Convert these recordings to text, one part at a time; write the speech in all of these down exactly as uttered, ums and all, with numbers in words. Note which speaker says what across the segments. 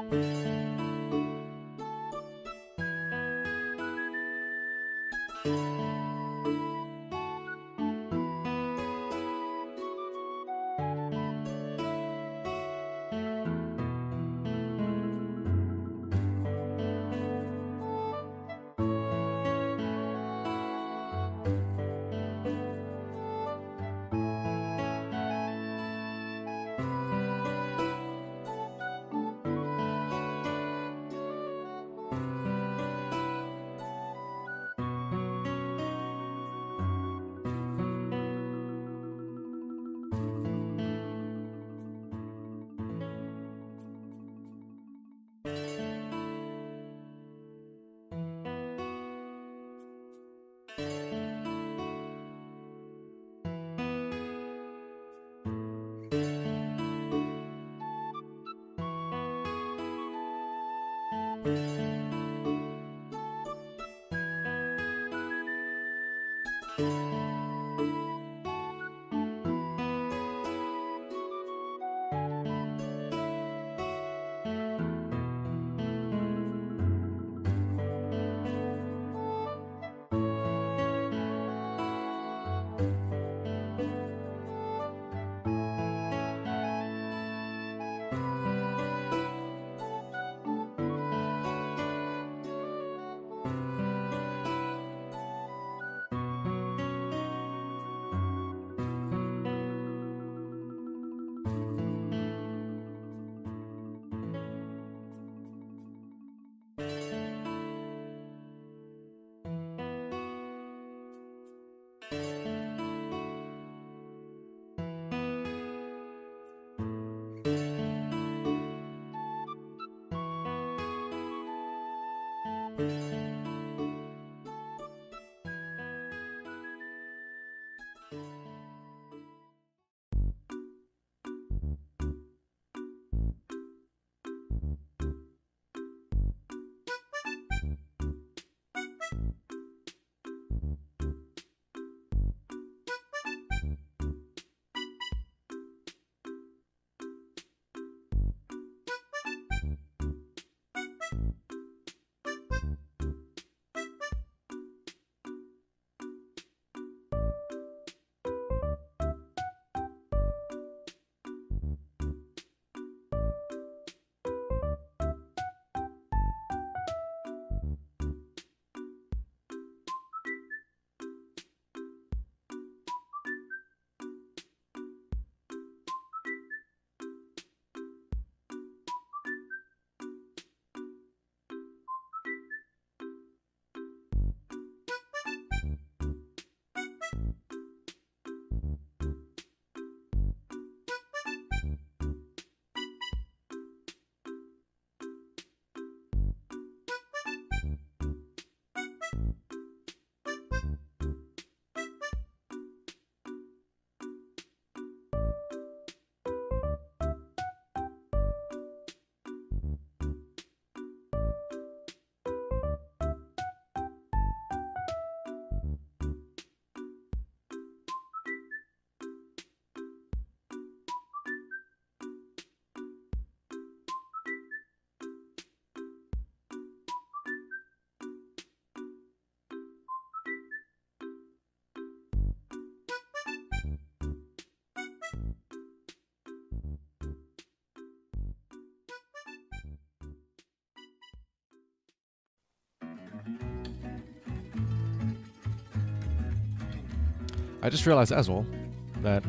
Speaker 1: I just realized as well that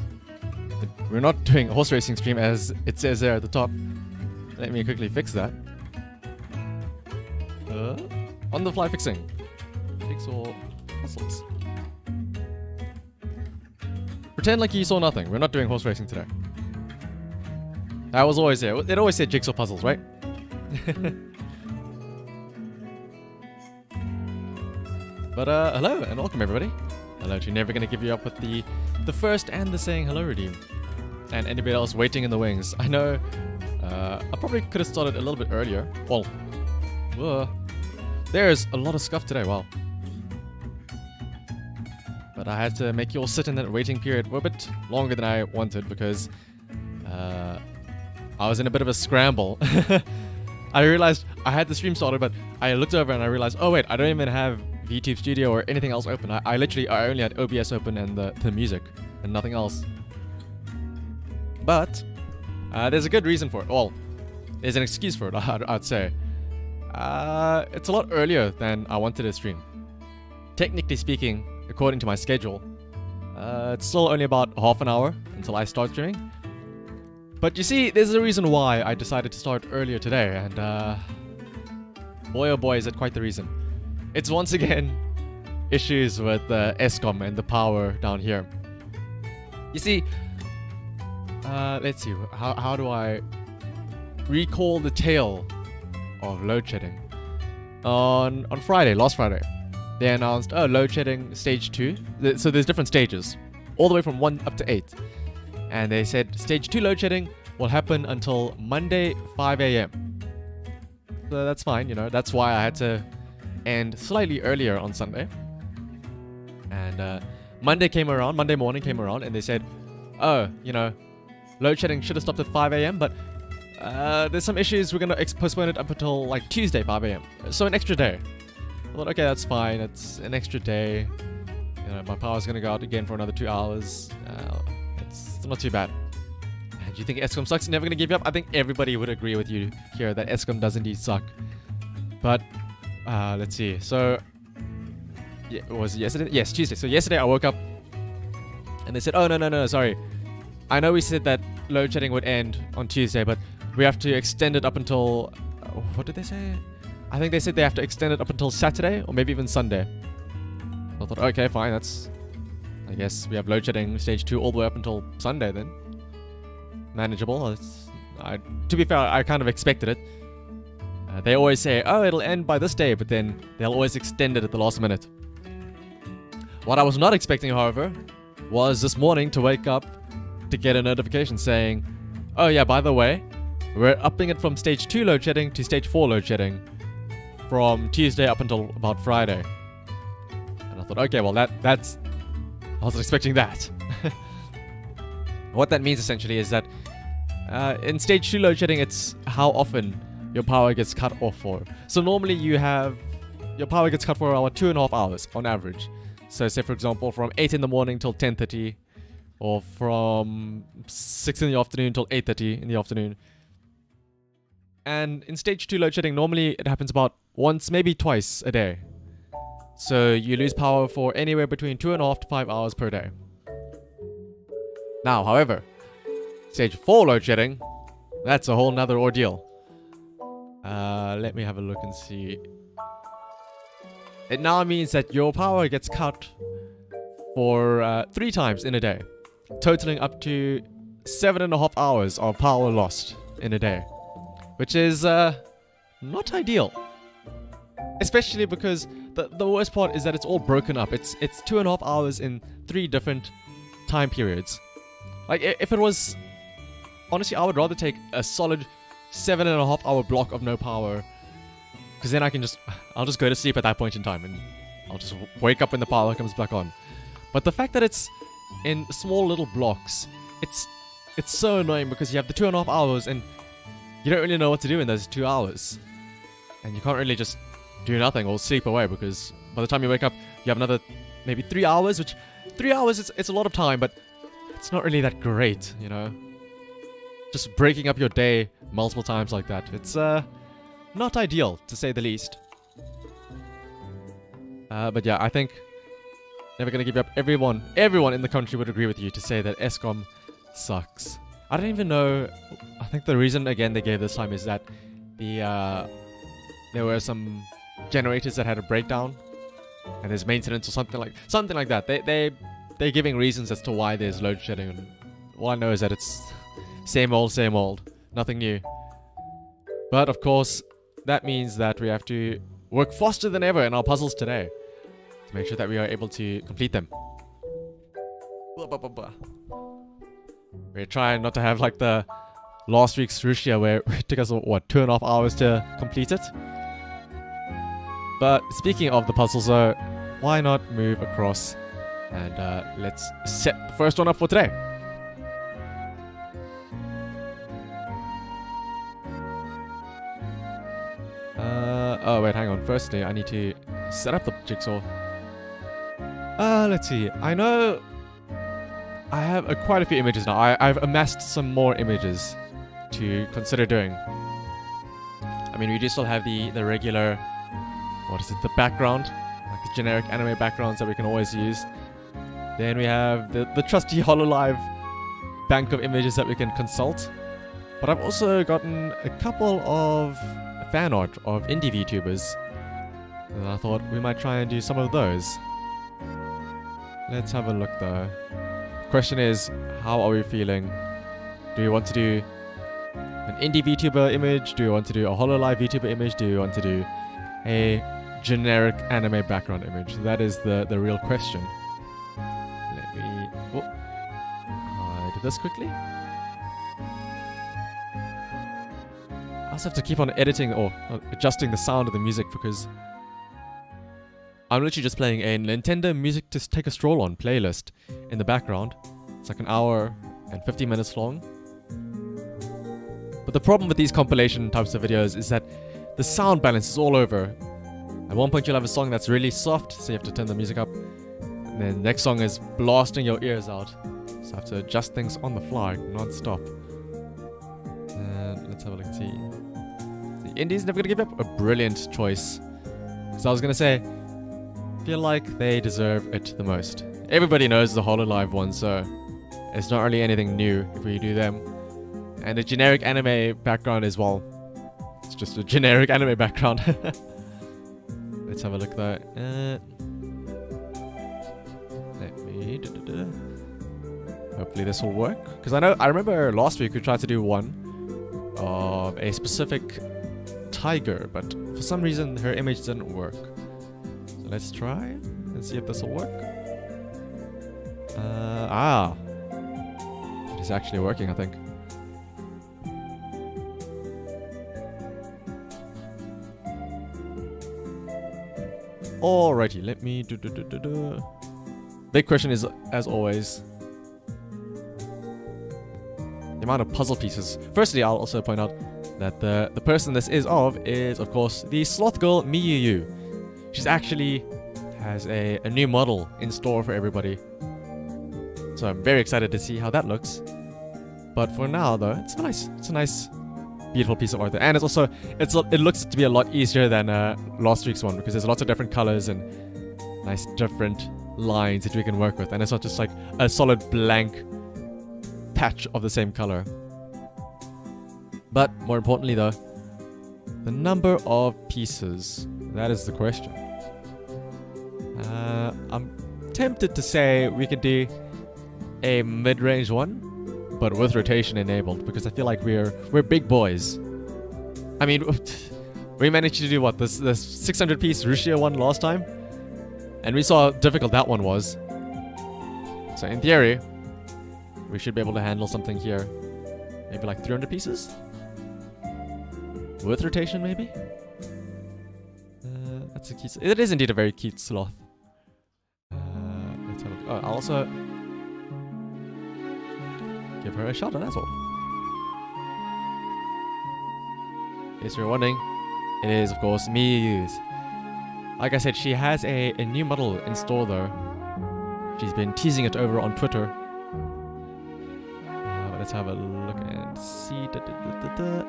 Speaker 1: it, we're not doing a horse racing stream as it says there at the top. Let me quickly fix that. Uh, on the fly fixing. Jigsaw puzzles. Pretend like you saw nothing. We're not doing horse racing today. That was always there. It always said jigsaw puzzles, right? But uh, hello and welcome everybody. Hello to Never Gonna Give You Up with the the first and the saying hello redeem. And anybody else waiting in the wings. I know uh, I probably could have started a little bit earlier. Well, uh, there's a lot of scuff today, wow. But I had to make you all sit in that waiting period for a bit longer than I wanted because uh, I was in a bit of a scramble I realized I had the stream started, but I looked over and I realized, oh wait, I don't even have VTube Studio or anything else open. I, I literally, I only had O B S open and the, the music and nothing else. But uh, there's a good reason for it. Well, there's an excuse for it, I'd, I'd say. Uh, it's a lot earlier than I wanted to stream. Technically speaking, according to my schedule, uh, it's still only about half an hour until I start streaming. But you see, there's a reason why I decided to start earlier today, and uh, boy oh boy is it quite the reason. It's once again issues with uh, Eskom and the power down here. You see, uh, let's see, how, how do I recall the tale of load shedding? On, on Friday, last Friday, they announced, oh, load shedding stage two. So there's different stages, all the way from one up to eight. And they said stage two load shedding will happen until Monday five A M So that's fine, you know. That's why I had to end slightly earlier on Sunday. And uh, Monday came around, Monday morning came around, and they said, oh, you know, load shedding should have stopped at five A M but uh, there's some issues. We're going to postpone it up until like Tuesday five A M So an extra day. I thought, okay, that's fine. It's an extra day. You know, my power's going to go out again for another two hours. Uh, It's not too bad. And you think Eskom sucks? Never gonna give you up? I think everybody would agree with you here that Eskom does indeed suck. But uh, let's see. So yeah, it was yesterday? Yes, Tuesday. So yesterday I woke up and they said, "Oh no no no, sorry. I know we said that load shedding would end on Tuesday, but we have to extend it up until uh, what did they say? I think they said they have to extend it up until Saturday or maybe even Sunday." I thought, okay, fine. That's I guess we have load shedding stage two all the way up until Sunday then. Manageable. It's, I, to be fair, I kind of expected it. Uh, they always say, oh, it'll end by this day, but then they'll always extend it at the last minute. What I was not expecting, however, was this morning to wake up to get a notification saying, oh yeah, by the way, we're upping it from stage two load shedding to stage four load shedding from Tuesday up until about Friday. And I thought, okay, well that that's I wasn't expecting that. What that means essentially is that uh, in stage two load shedding, it's how often your power gets cut off for. So normally you have your power gets cut for about two and a half hours on average. So say for example from eight in the morning till ten thirty, or from six in the afternoon till eight thirty in the afternoon. And in stage two load shedding, normally it happens about once, maybe twice a day. So you lose power for anywhere between two and a half to five hours per day. Now, however, stage four load shedding, that's a whole nother ordeal. Uh, let me have a look and see. It now means that your power gets cut for uh, three times in a day, totaling up to seven and a half hours of power lost in a day, which is uh, not ideal. Especially because the, the worst part is that it's all broken up. It's it's two and a half hours in three different time periods. Like, if it was... Honestly, I would rather take a solid seven and a half hour block of no power. Because then I can just... I'll just go to sleep at that point in time. And I'll just wake up when the power comes back on. But the fact that it's in small little blocks, it's it's so annoying because you have the two and a half hours and you don't really know what to do in those two hours. And you can't really just do nothing or sleep away, because by the time you wake up, you have another maybe three hours, which three hours, it's, it's a lot of time, but it's not really that great, you know? Just breaking up your day multiple times like that. It's uh, not ideal, to say the least. Uh, but yeah, I think never gonna give you up. Everyone, everyone in the country would agree with you to say that Eskom sucks. I don't even know. I think the reason, again, they gave this time is that the uh, there were some generators that had a breakdown, and there's maintenance or something like something like that. They they they're giving reasons as to why there's load shedding. And all I know is that it's same old, same old, nothing new. But of course, that means that we have to work faster than ever in our puzzles today to make sure that we are able to complete them. We're trying not to have like the last week's Rusia where it took us, what, two and a half hours to complete it? But speaking of the puzzles though, why not move across and uh, let's set the first one up for today. Uh, oh wait, hang on. Firstly, I need to set up the jigsaw. Uh, let's see. I know I have uh, quite a few images now. I, I've amassed some more images to consider doing. I mean, we do still have the, the regular, what is it, the background, like the generic anime backgrounds that we can always use. Then we have the, the trusty HoloLive bank of images that we can consult. But I've also gotten a couple of fan art of indie VTubers. And I thought we might try and do some of those. Let's have a look though. Question is, how are we feeling? Do we want to do an indie VTuber image? Do you want to do a HoloLive VTuber image? Do you want to do a generic anime background image? That is the, the real question. Let me... Oh, I did this quickly. I also have to keep on editing or adjusting the sound of the music because I'm literally just playing a Nintendo Music to Take a Stroll On playlist in the background. It's like an hour and fifty minutes long. But the problem with these compilation types of videos is that the sound balance is all over. At one point you'll have a song that's really soft, so you have to turn the music up. And then the next song is blasting your ears out. So I have to adjust things on the fly, non-stop. And let's have a look and see. The Indie's never gonna give up a brilliant choice. So I was gonna say, I feel like they deserve it the most. Everybody knows the HoloLive one, so it's not really anything new if we do them. And the generic anime background as well. It's just a generic anime background. Let's have a look though. Uh, let me... Da, da, da. Hopefully this will work. Because I know, I remember last week we tried to do one of a specific tiger, but for some reason her image didn't work. So let's try and see if this will work. Uh, ah. It is actually working, I think. Alrighty, let me do do do do do. Big question is, as always, the amount of puzzle pieces. Firstly, I'll also point out that the the person this is of is, of course, the sloth girl Miyu. She's actually has a, a new model in store for everybody. So I'm very excited to see how that looks. But for now, though, it's nice. It's a nice, beautiful piece of art there. And it's also, it's it looks to be a lot easier than uh, last week's one because there's lots of different colors and nice different lines that we can work with. And it's not just like a solid blank patch of the same color. But more importantly, though, the number of pieces. That is the question. Uh, I'm tempted to say we could do a mid-range one, but with rotation enabled, because I feel like we're we're big boys. I mean, we managed to do what, this this six hundred piece Rushia one last time, and we saw how difficult that one was. So in theory, we should be able to handle something here, maybe like three hundred pieces with rotation, maybe. Uh, that's a cute. It is indeed a very cute sloth. Uh, let's have a, oh, I'll also give her a shot, and that's all. In case you're wondering, it is, of course, Miyu's. Like I said, she has a, a new model in store, though. She's been teasing it over on Twitter. Uh, let's have a look and see. Da, da, da, da, da.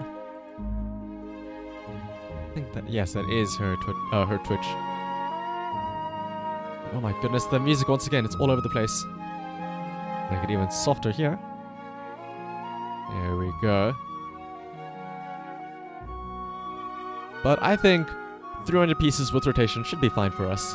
Speaker 1: I think that, yes, that is her, twi uh, her Twitch. Oh my goodness, the music once again, it's all over the place. Make it even softer here. There we go. But I think three hundred pieces with rotation should be fine for us.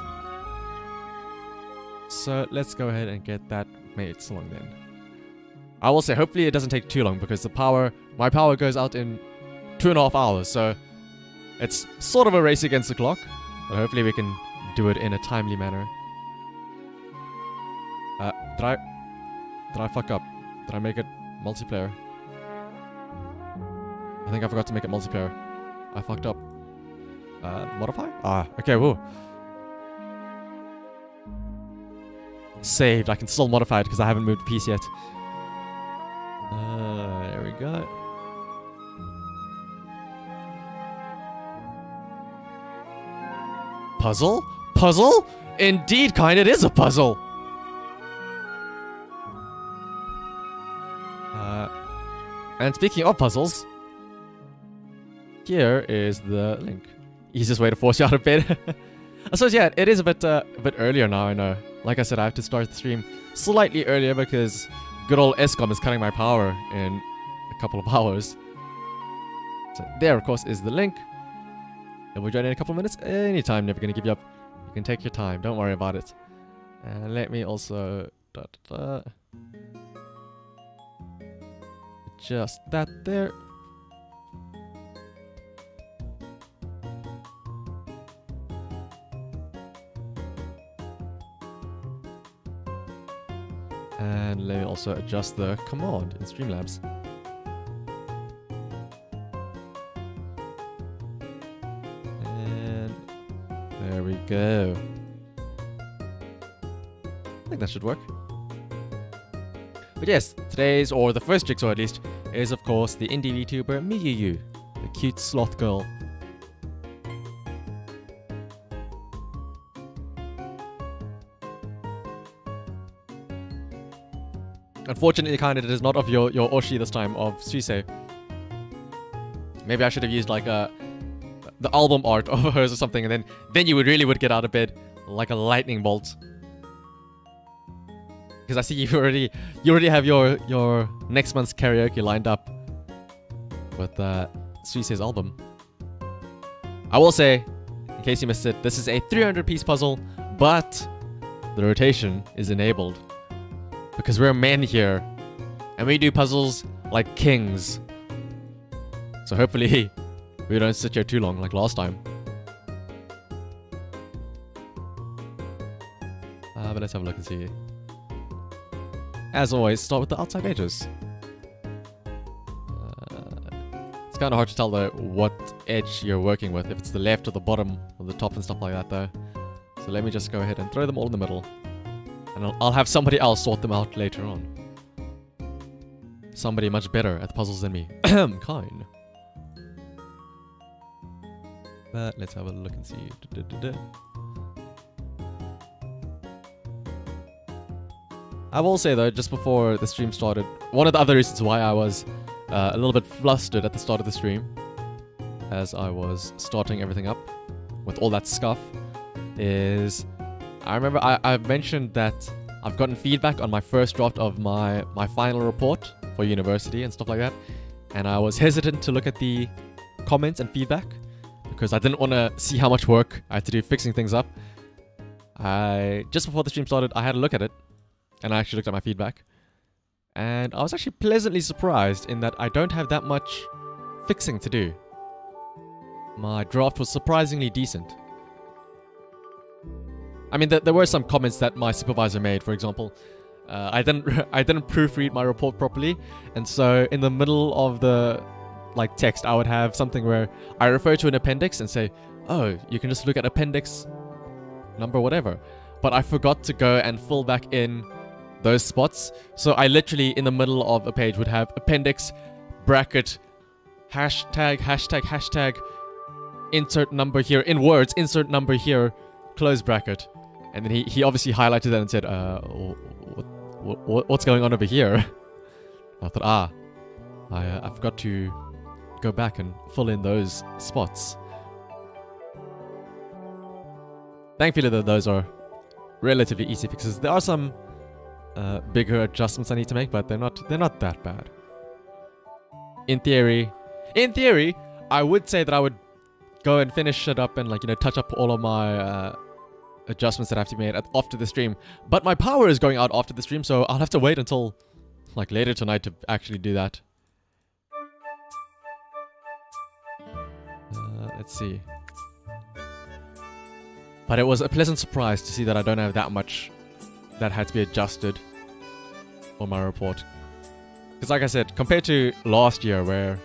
Speaker 1: So let's go ahead and get that made so long then. I will say, hopefully it doesn't take too long because the power, my power goes out in two and a half hours. So it's sort of a race against the clock, but hopefully we can do it in a timely manner. Uh, did I, did I fuck up? Did I make it multiplayer? I think I forgot to make it multiplayer. I fucked up. Uh, modify? Ah, okay, whoa. Saved. I can still modify it because I haven't moved the piece yet. Uh, there we go. puzzle? Puzzle? Indeed, kind, it is a puzzle! Uh, and speaking of puzzles, here is the link. Easiest way to force you out of bed. I suppose, yeah, it is a bit, uh, a bit earlier now, I know. Like I said, I have to start the stream slightly earlier because good old ESCOM is cutting my power in a couple of hours. So there, of course, is the link. And we'll join in a couple of minutes. Anytime, never going to give you up. You can take your time. Don't worry about it. And let me also... Da, da, da, adjust that there. And let me also adjust the command in Streamlabs. And there we go. I think that should work. But yes, today's, or the first jigsaw at least, is of course the indie VTuber Miyuyu, the cute sloth girl. Unfortunately, kind of, it is not of your, your Oshi this time, of Suisei. Maybe I should have used like a, the album art of hers or something, and then, then you would really would get out of bed like a lightning bolt. Because I see you already, you already have your, your next month's karaoke lined up with uh, Suisei's album. I will say, in case you missed it, this is a three hundred piece puzzle, but the rotation is enabled. Because we're men here, and we do puzzles like kings. So hopefully, we don't sit here too long like last time. Uh, but let's have a look and see. As always, start with the outside edges. Uh, it's kind of hard to tell though what edge you're working with, if it's the left or the bottom or the top and stuff like that though. So let me just go ahead and throw them all in the middle. And I'll, I'll have somebody else sort them out later on. Somebody much better at puzzles than me. Kind. But let's have a look and see. Da, da, da, da. I will say though, just before the stream started, one of the other reasons why I was uh, a little bit flustered at the start of the stream, as I was starting everything up with all that scuff, is I remember I, I've mentioned that I've gotten feedback on my first draft of my, my final report for university and stuff like that, and I was hesitant to look at the comments and feedback because I didn't want to see how much work I had to do fixing things up. I just before the stream started, I had a look at it, and I actually looked at my feedback, and I was actually pleasantly surprised in that I don't have that much fixing to do. My draft was surprisingly decent. I mean, th there were some comments that my supervisor made. For example, uh, I didn't I didn't proofread my report properly, and so in the middle of the like text, I would have something where I refer to an appendix and say, "Oh, you can just look at appendix number whatever," but I forgot to go and fill back in those spots. So I literally in the middle of a page would have appendix bracket hashtag hashtag hashtag insert number here in words, insert number here, close bracket. And then he, he obviously highlighted that and said, uh, what, what, what's going on over here? I thought, ah, I, uh, I forgot to go back and fill in those spots. Thankfully, though, those are relatively easy fixes. There are some uh, bigger adjustments I need to make, but they're not they're not that bad. In theory, in theory, I would say that I would go and finish it up and like you know touch up all of my uh, adjustments that I have to be made at, after the stream. But my power is going out after the stream, so I'll have to wait until like later tonight to actually do that. Uh, let's see. But it was a pleasant surprise to see that I don't have that much that had to be adjusted on my report. Because like I said, compared to last year where...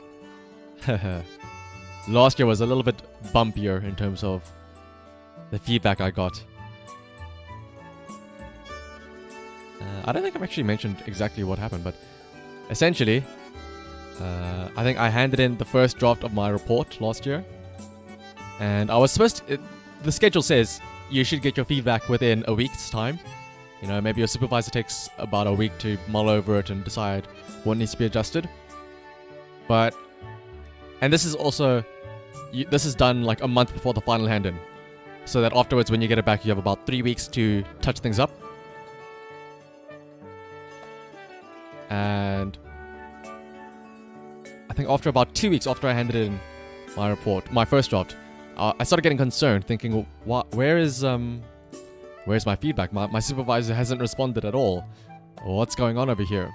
Speaker 1: last year was a little bit bumpier in terms of the feedback I got. Uh, I don't think I've actually mentioned exactly what happened, but essentially, uh, I think I handed in the first draft of my report last year. And I was supposed to... It, the schedule says you should get your feedback within a week's time. You know, maybe your supervisor takes about a week to mull over it and decide what needs to be adjusted. But, and this is also, you, this is done like a month before the final hand-in. So that afterwards, when you get it back, you have about three weeks to touch things up. And I think after about two weeks after I handed in my report, my first draft, uh, I started getting concerned, thinking, "What? Where is um, where's my feedback? My my supervisor hasn't responded at all. What's going on over here?"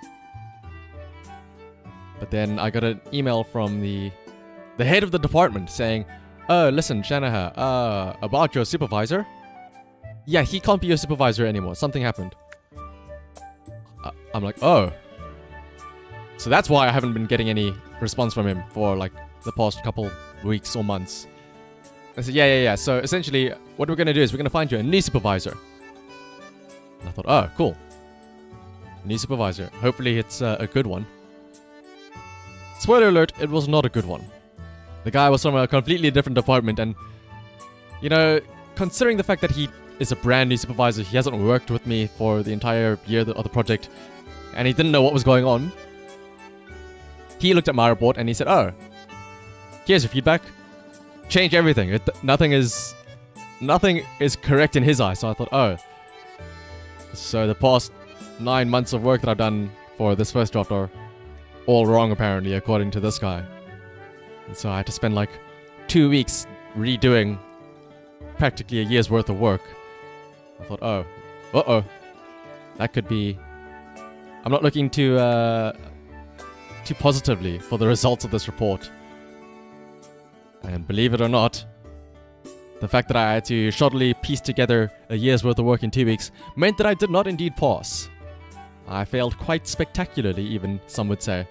Speaker 1: But then I got an email from the the head of the department saying, "Oh, listen, Shanahan, uh, about your supervisor. Yeah, he can't be your supervisor anymore. Something happened." Uh, I'm like, "Oh." So that's why I haven't been getting any response from him for like the past couple weeks or months. I said, yeah, yeah, yeah. So essentially, what we're going to do is we're going to find you a new supervisor. And I thought, oh, cool. New supervisor. Hopefully it's uh, a good one. Spoiler alert, it was not a good one. The guy was from a completely different department, and, you know, considering the fact that he is a brand new supervisor, he hasn't worked with me for the entire year of the project, and he didn't know what was going on. He looked at my report and he said, "Oh, here's your feedback. Change everything. It, nothing is, nothing is correct in his eyes." So I thought, oh, so the past nine months of work that I've done for this first draft are all wrong apparently, according to this guy. And so I had to spend like two weeks redoing practically a year's worth of work. I thought, oh, uh-oh, that could be. I'm not looking too. Uh, too positively for the results of this report. And believe it or not, the fact that I had to shoddily piece together a year's worth of work in two weeks meant that I did not indeed pass. I failed quite spectacularly, even, some would say.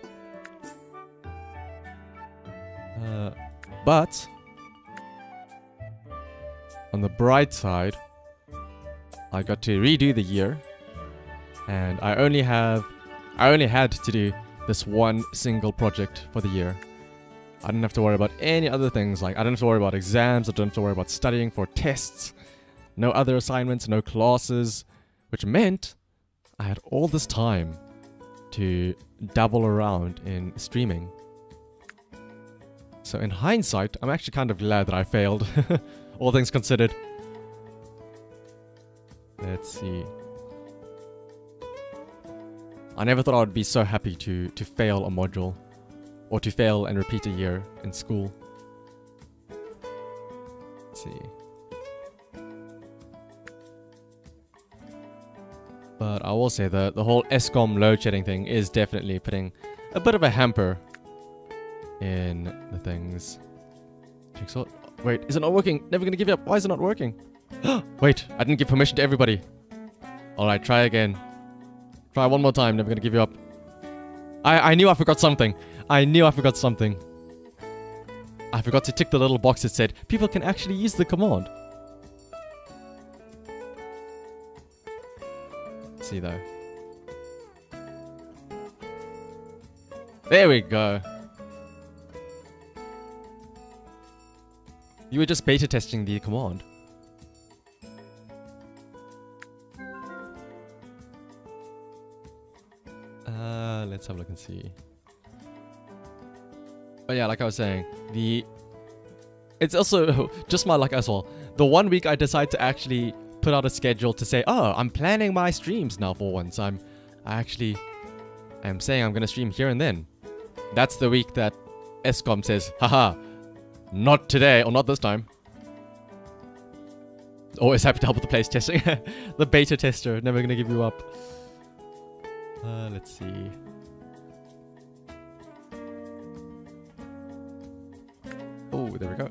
Speaker 1: Uh, but, on the bright side, I got to redo the year, and I only have, I only had to do this one single project for the year. I didn't have to worry about any other things, like I didn't have to worry about exams, I didn't have to worry about studying for tests, no other assignments, no classes, which meant I had all this time to dabble around in streaming. So in hindsight, I'm actually kind of glad that I failed, all things considered. Let's see. I never thought I would be so happy to, to fail a module, or to fail and repeat a year in school. Let's see. But I will say that the whole ESCOM load shedding thing is definitely putting a bit of a hamper in the things. Jigsaw. Wait, is it not working? Never gonna give you up. Why is it not working? Wait, I didn't give permission to everybody. Alright, try again. Try one more time, never gonna give you up. I, I knew I forgot something. I knew I forgot something. I forgot to tick the little box that said, people can actually use the command. Let's see though. There we go. You were just beta testing the command. Uh, let's have a look and see. But yeah, like I was saying, the it's also just my luck as well. The one week I decide to actually put out a schedule to say, oh, I'm planning my streams now for once. I'm, I actually am saying I'm gonna stream here and then. That's the week that ESCOM says, haha, not today or not this time. Always happy to help with the place testing. The beta tester, never gonna give you up. Uh, let's see. Oh, there we go.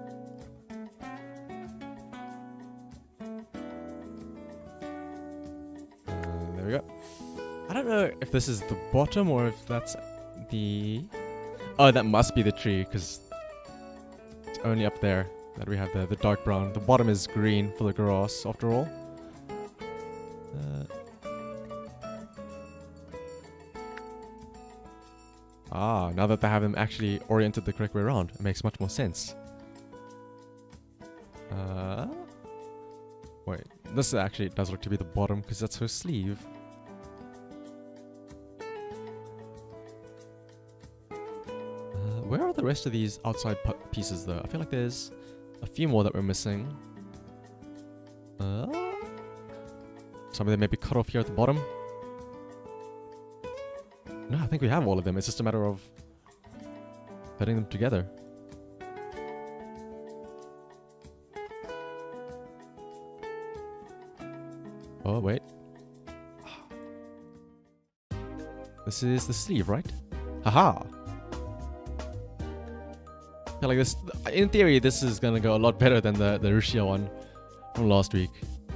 Speaker 1: Uh, there we go. I don't know if this is the bottom or if that's the... Oh, that must be the tree, because it's only up there that we have the, the dark brown. The bottom is green for the grass, after all. Uh, Ah, now that they have them actually oriented the correct way around, it makes much more sense. Uh, wait, this actually does look to be the bottom because that's her sleeve. Uh, where are the rest of these outside pieces though? I feel like there's a few more that we're missing. Uh, some of them may be cut off here at the bottom. No, I think we have all of them. It's just a matter of putting them together. Oh, wait. This is the sleeve, right? Haha! I feel like this, in theory, this is gonna go a lot better than the, the Rushia one from last week.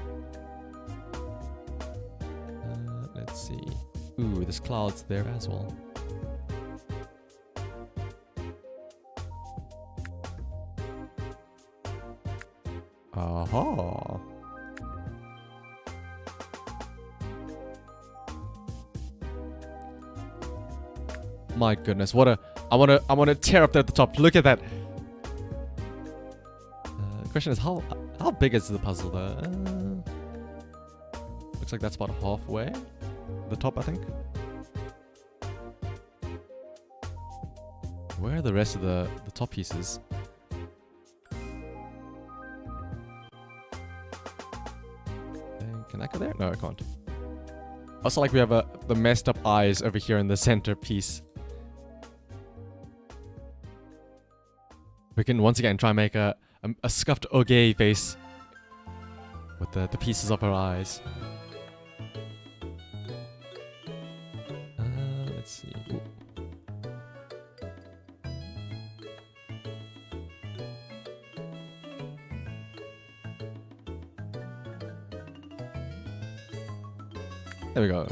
Speaker 1: Uh, let's see. Ooh, there's clouds there as well. Aha! My goodness, what a... I wanna, I wanna tear up there at the top. Look at that. Uh, the question is, how how big is the puzzle though? Uh, looks like that's about halfway. The top, I think. Where are the rest of the, the top pieces? Can I go there? No, I can't. Also, like we have a, the messed up eyes over here in the center piece. We can once again try and make a, a, a scuffed Oge face with the, the pieces of her eyes. Uh, let's see. Ooh. There we go.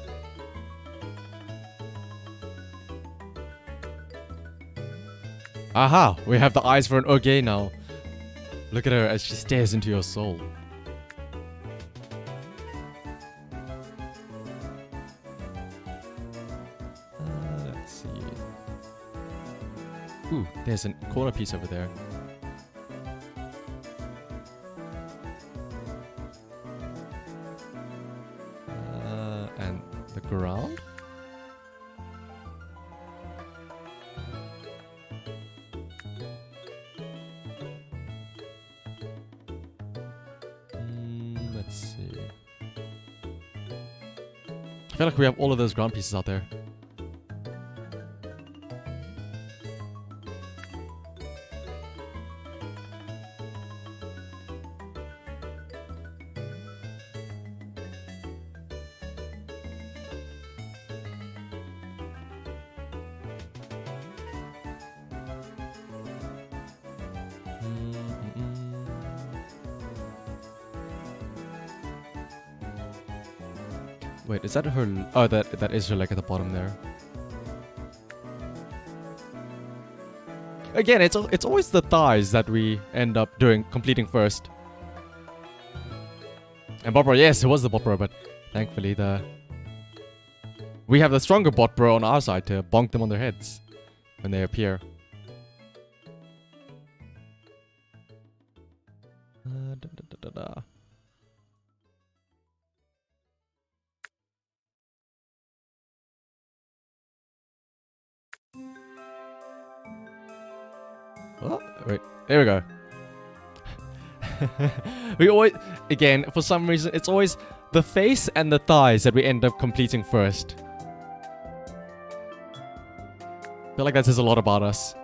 Speaker 1: Aha! We have the eyes for an Oge now. Look at her as she stares into your soul. Uh, let's see. Ooh, there's a corner piece over there. Uh, and the ground? I feel like we have all of those ground pieces out there. Wait, is that her? Oh, that that is her leg at the bottom there. Again, it's it's always the thighs that we end up doing completing first. And Botbro, yes, it was the Botbro, but thankfully the we have the stronger Botbro on our side to bonk them on their heads when they appear. Uh, da, da, da, da, da. Oh, wait, there we go. We always, again, for some reason, it's always the face and the thighs that we end up completing first. I feel like that says a lot about us.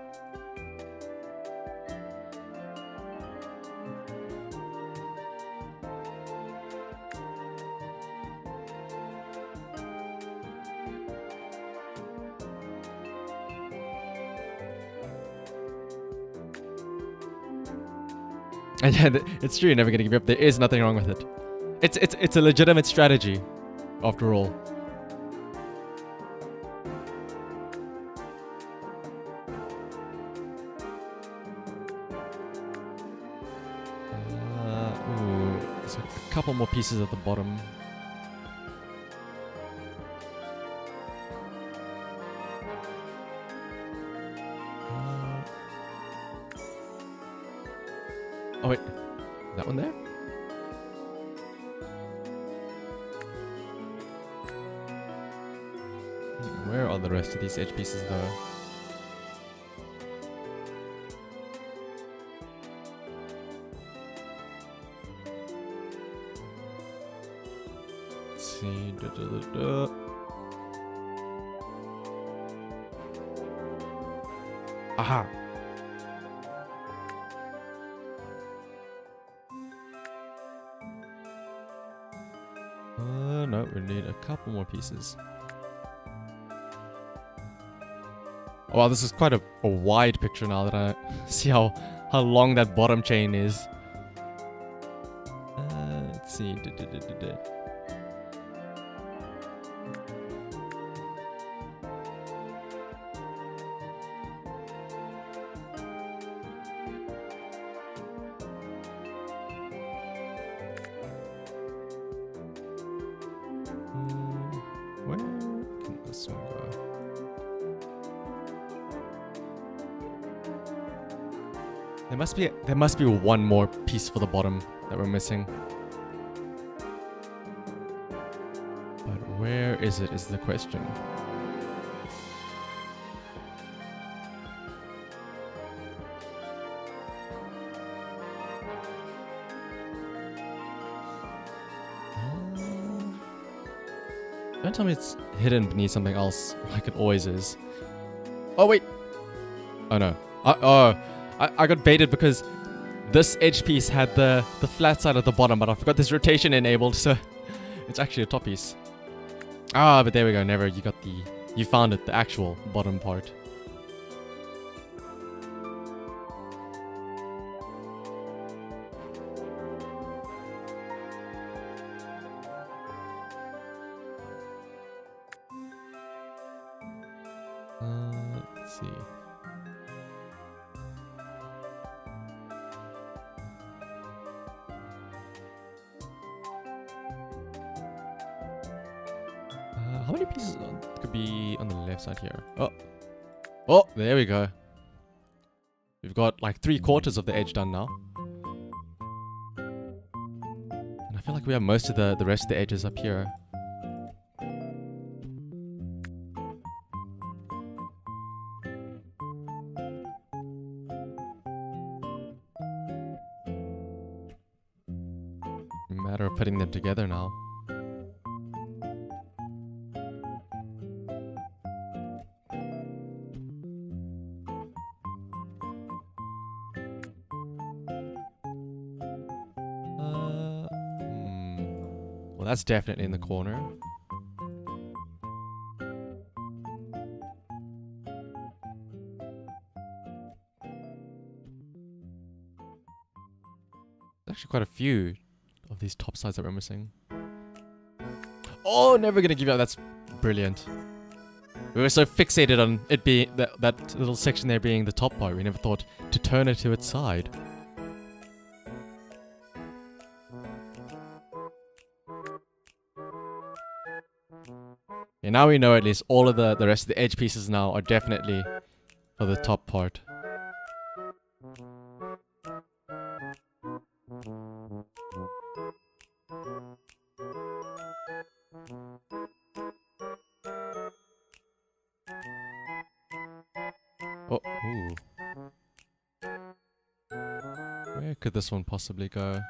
Speaker 1: And yeah, it's true, you're never gonna give up. There is nothing wrong with it. It's it's it's a legitimate strategy, after all. Uh, ooh, there's a couple more pieces at the bottom. Oh wait, That one there? Where are the rest of these edge pieces though? Let's see. Da, da, da, da. Aha! Uh, no, we need a couple more pieces. Oh, wow, this is quite a, a wide picture now that I see how, how long that bottom chain is. Uh, let's see. Da, da, da, da, da. Where can this one go? There must be there must be one more piece for the bottom that we're missing. But where is it is the question. Don't tell me it's hidden beneath something else, like it always is. Oh wait! Oh no. Uh, oh, I, I got baited because this edge piece had the, the flat side at the bottom, but I forgot this rotation enabled, so it's actually a top piece. Ah, but there we go, never, you got the... You found it, the actual bottom part. Uh, let's see. Uh, how many pieces on, could be on the left side here? Oh, oh, there we go. We've got like three quarters of the edge done now. And I feel like we have most of the, the rest of the edges up here. Matter of putting them together now. Uh, hmm. Well, that's definitely in the corner. There's actually quite a few of these top sides that we're missing. Oh, never gonna give you up. That's brilliant. We were so fixated on it being that, that little section there being the top part, we never thought to turn it to its side. And now we know at least all of the, the rest of the edge pieces now are definitely for the top part. Oh, ooh. Where could this one possibly go?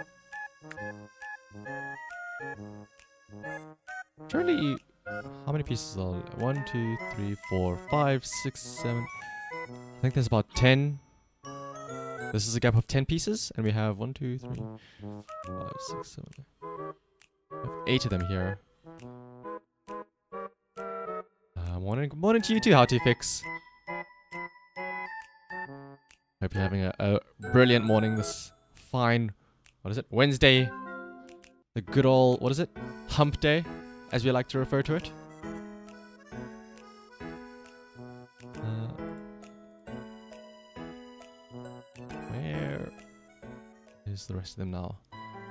Speaker 1: Surely, how many pieces are there? One, two, three, four, five, six, seven. I think there's about ten. This is a gap of ten pieces, and we have one, two, three, five, six, seven. We have eight of them here. Uh, morning, good morning to you too, How to Fix. Hope you're having a, a brilliant morning this fine, what is it, Wednesday, the good old, what is it, hump day, as we like to refer to it. Uh, where is the rest of them now?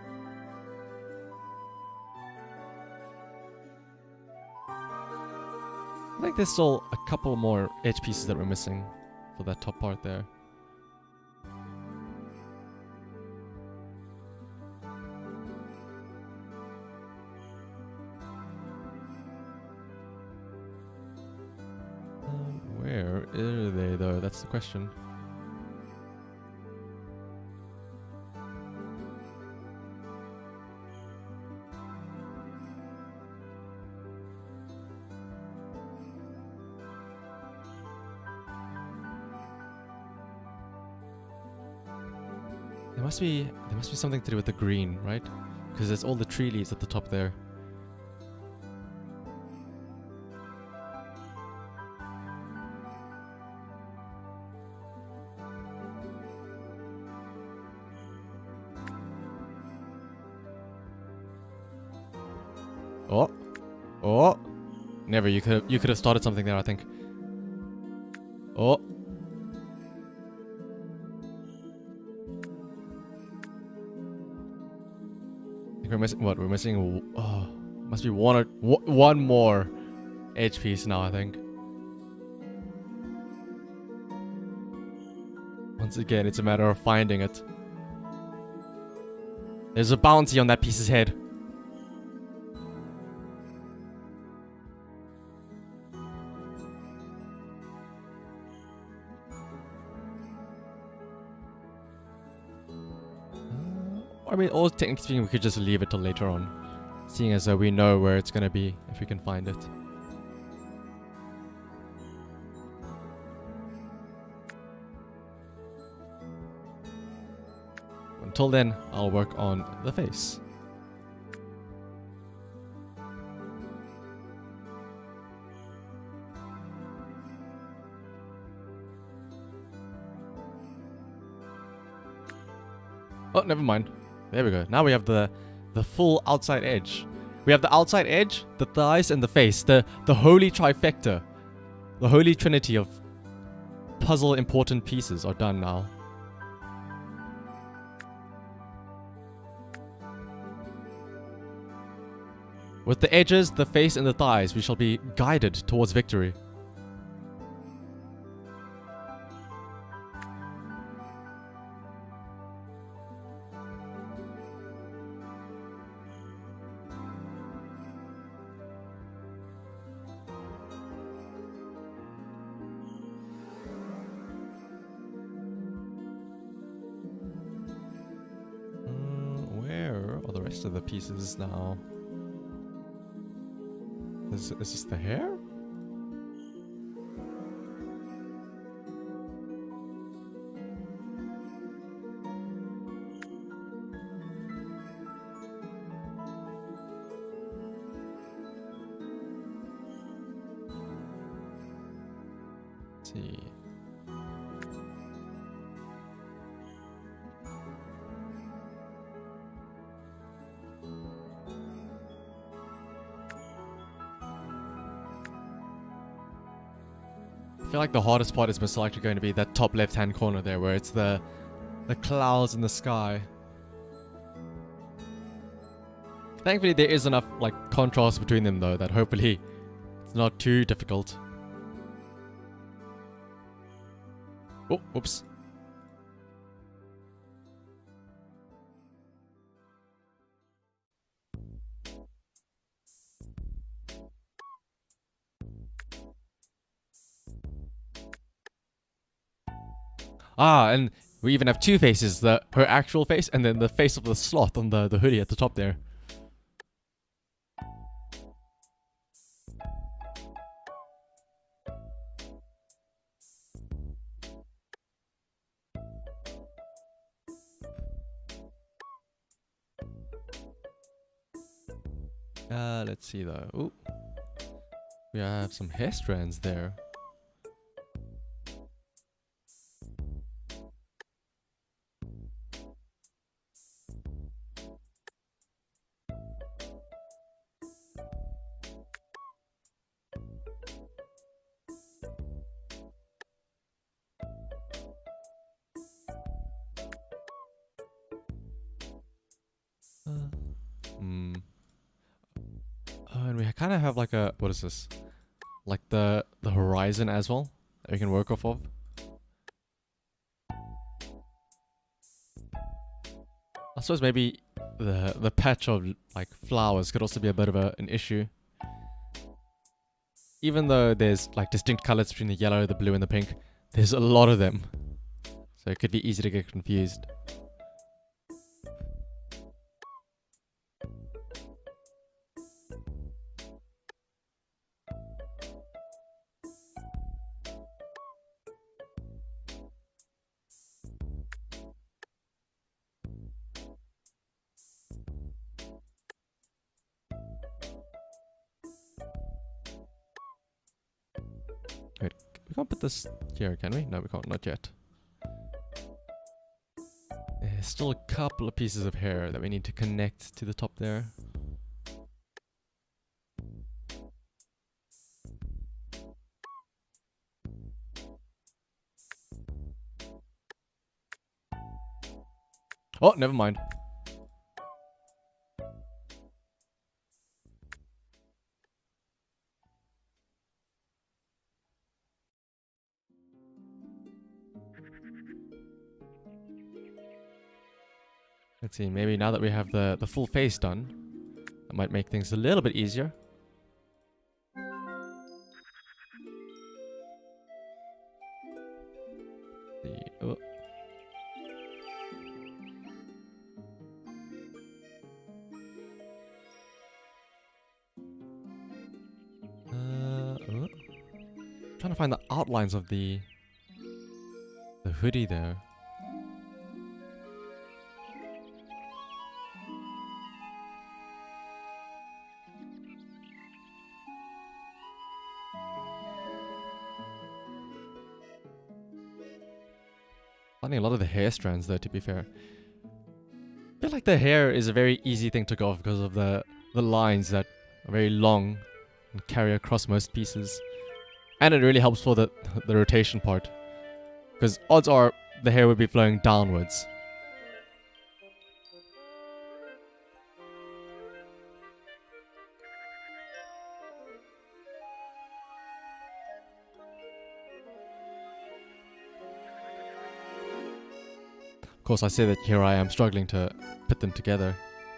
Speaker 1: I think there's still a couple more edge pieces that we're missing for that top part there. question. There must be there must be something to do with the green, right? Because there's all the tree leaves at the top there. Oh, oh! Never. You could you could have started something there, I think. Oh. We're missing what? We're missing. Oh, must be one or one more edge piece now, I think. Once again, it's a matter of finding it. There's a bounty on that piece's head. I mean, or technically speaking, we could just leave it till later on, seeing as though we know where it's gonna be if we can find it. Until then, I'll work on the face. Oh, never mind. There we go. Now we have the the full outside edge. We have the outside edge, the thighs, and the face. The the holy trifecta. The holy trinity of puzzle important pieces are done now. With the edges, the face, and the thighs, we shall be guided towards victory. Of the pieces now. Is, is this the hair? Let's see. I feel like the hardest part is most likely going to be that top left hand corner there where it's the the clouds in the sky. Thankfully there is enough like contrast between them though that hopefully it's not too difficult. Oh, whoops. Ah, and we even have two faces, the her actual face and then the face of the sloth on the, the hoodie at the top there. Uh, let's see though. Ooh. We have some hair strands there. Hmm. Oh, and we kind of have like a, what is this? Like the the horizon as well that we can work off of. I suppose maybe the the patch of like flowers could also be a bit of a, an issue. Even though there's like distinct colors between the yellow, the blue, and the pink, There's a lot of them. So it could be easy to get confused. Wait, we can't put this here, can we? No, we can't, not yet. There's still a couple of pieces of hair that we need to connect to the top there. Oh, never mind. Let's see, maybe now that we have the, the full face done, that might make things a little bit easier. The, oh. Uh, oh. Trying to find the outlines of the the hoodie there. Finding a lot of the hair strands though, to be fair. I feel like the hair is a very easy thing to go off because of the, the lines that are very long and carry across most pieces. And it really helps for the, the rotation part. Because odds are the hair would be flowing downwards. Of course, I say that here I am struggling to put them together.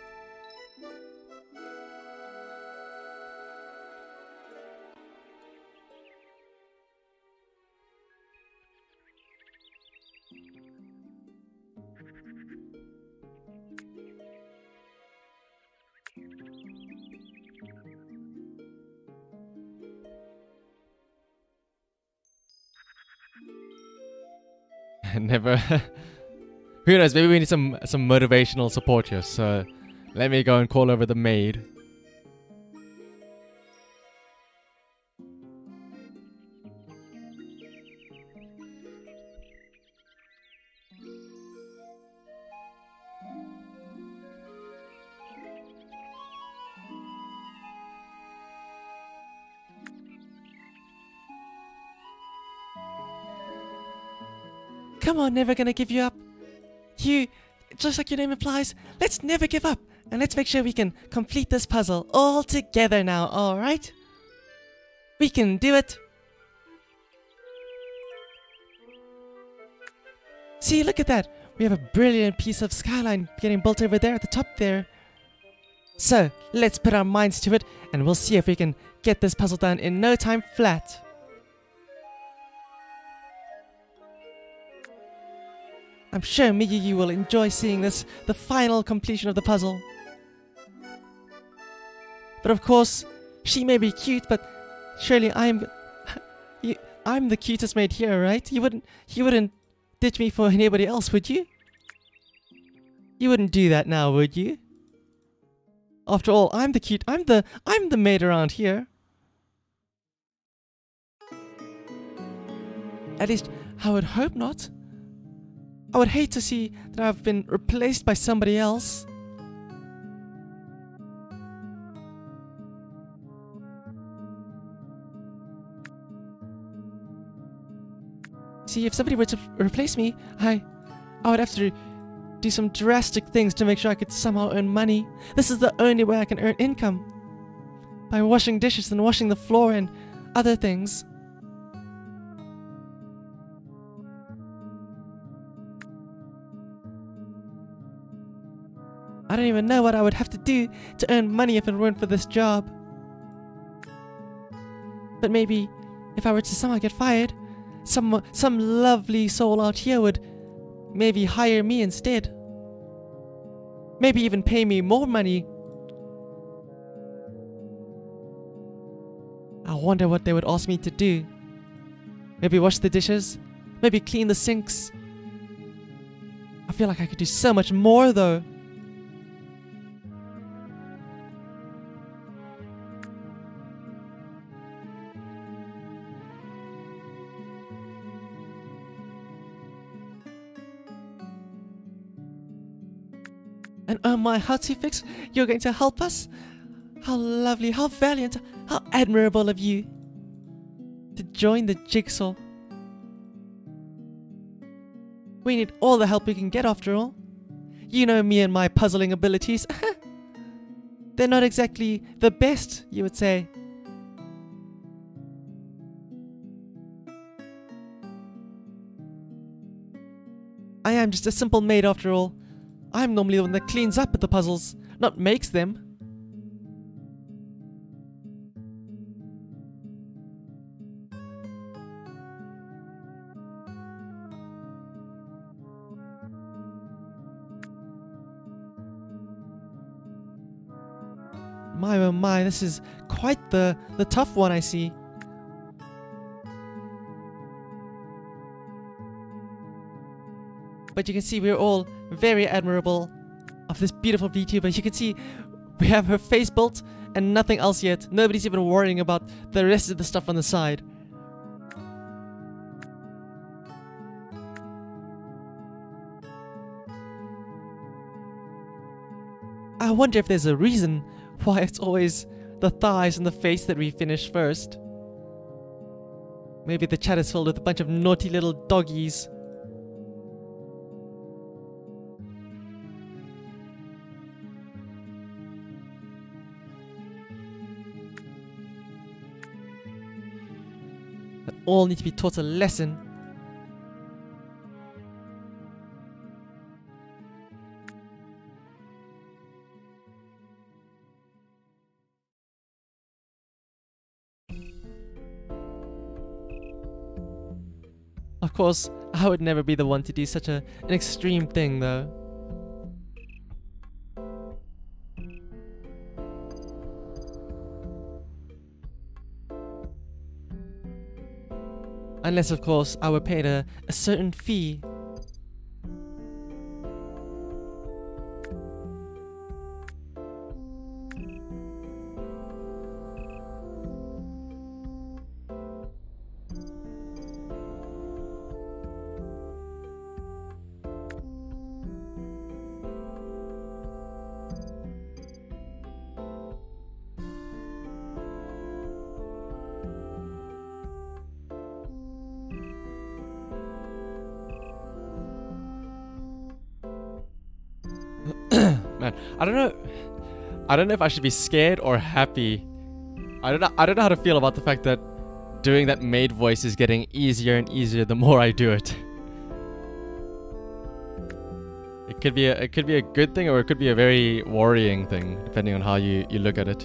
Speaker 1: Never. Who knows, maybe we need some some motivational support here, so let me go and call over the maid. Come on, never gonna give you up. You, just like your name implies, let's never give up. And let's make sure we can complete this puzzle all together now, alright? We can do it. See, look at that. We have a brilliant piece of skyline getting built over there at the top there. So, let's put our minds to it and we'll see if we can get this puzzle done in no time flat. I'm sure Miyu will enjoy seeing this, the final completion of the puzzle. But of course, she may be cute, but surely I'm, you, I'm the cutest maid here, right? You wouldn't, you wouldn't ditch me for anybody else, would you? You wouldn't do that now, would you? After all, I'm the cute, I'm the, I'm the maid around here. At least, I would hope not. I would hate to see that I've been replaced by somebody else. See, if somebody were to replace me, I, I would have to do some drastic things to make sure I could somehow earn money. This is the only way I can earn income. By washing dishes and washing the floor and other things. I don't even know what I would have to do to earn money if it weren't for this job. But maybe, if I were to somehow get fired,
Speaker 2: some some lovely soul out here would maybe hire me instead. Maybe even pay me more money. I wonder what they would ask me to do. Maybe wash the dishes? Maybe clean the sinks? I feel like I could do so much more though. And oh my, Hatsufix, you're going to help us? How lovely, how valiant, how admirable of you to join the jigsaw. We need all the help we can get after all. You know me and my puzzling abilities. They're not exactly the best, you would say. I am just a simple maid after all. I'm normally the one that cleans up with the puzzles, not makes them. My oh my, this is quite the, the tough one I see. But you can see we're all very admirable of this beautiful VTuber. You can see we have her face built and nothing else yet. Nobody's even worrying about the rest of the stuff on the side. I wonder if there's a reason why it's always the thighs and the face that we finish first. Maybe the chat is filled with a bunch of naughty little doggies. That all need to be taught a lesson. Of course, I would never be the one to do such a, an extreme thing though. Unless of course I were paid a, a certain fee. Man, I don't know. I don't know if I should be scared or happy. I don't know. I don't know how to feel about the fact that doing that maid voice is getting easier and easier the more I do it. It could be a, it could be a good thing or it could be a very worrying thing, depending on how you you look at it.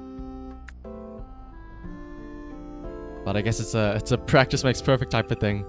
Speaker 2: But I guess it's a it's a practice makes perfect type of thing.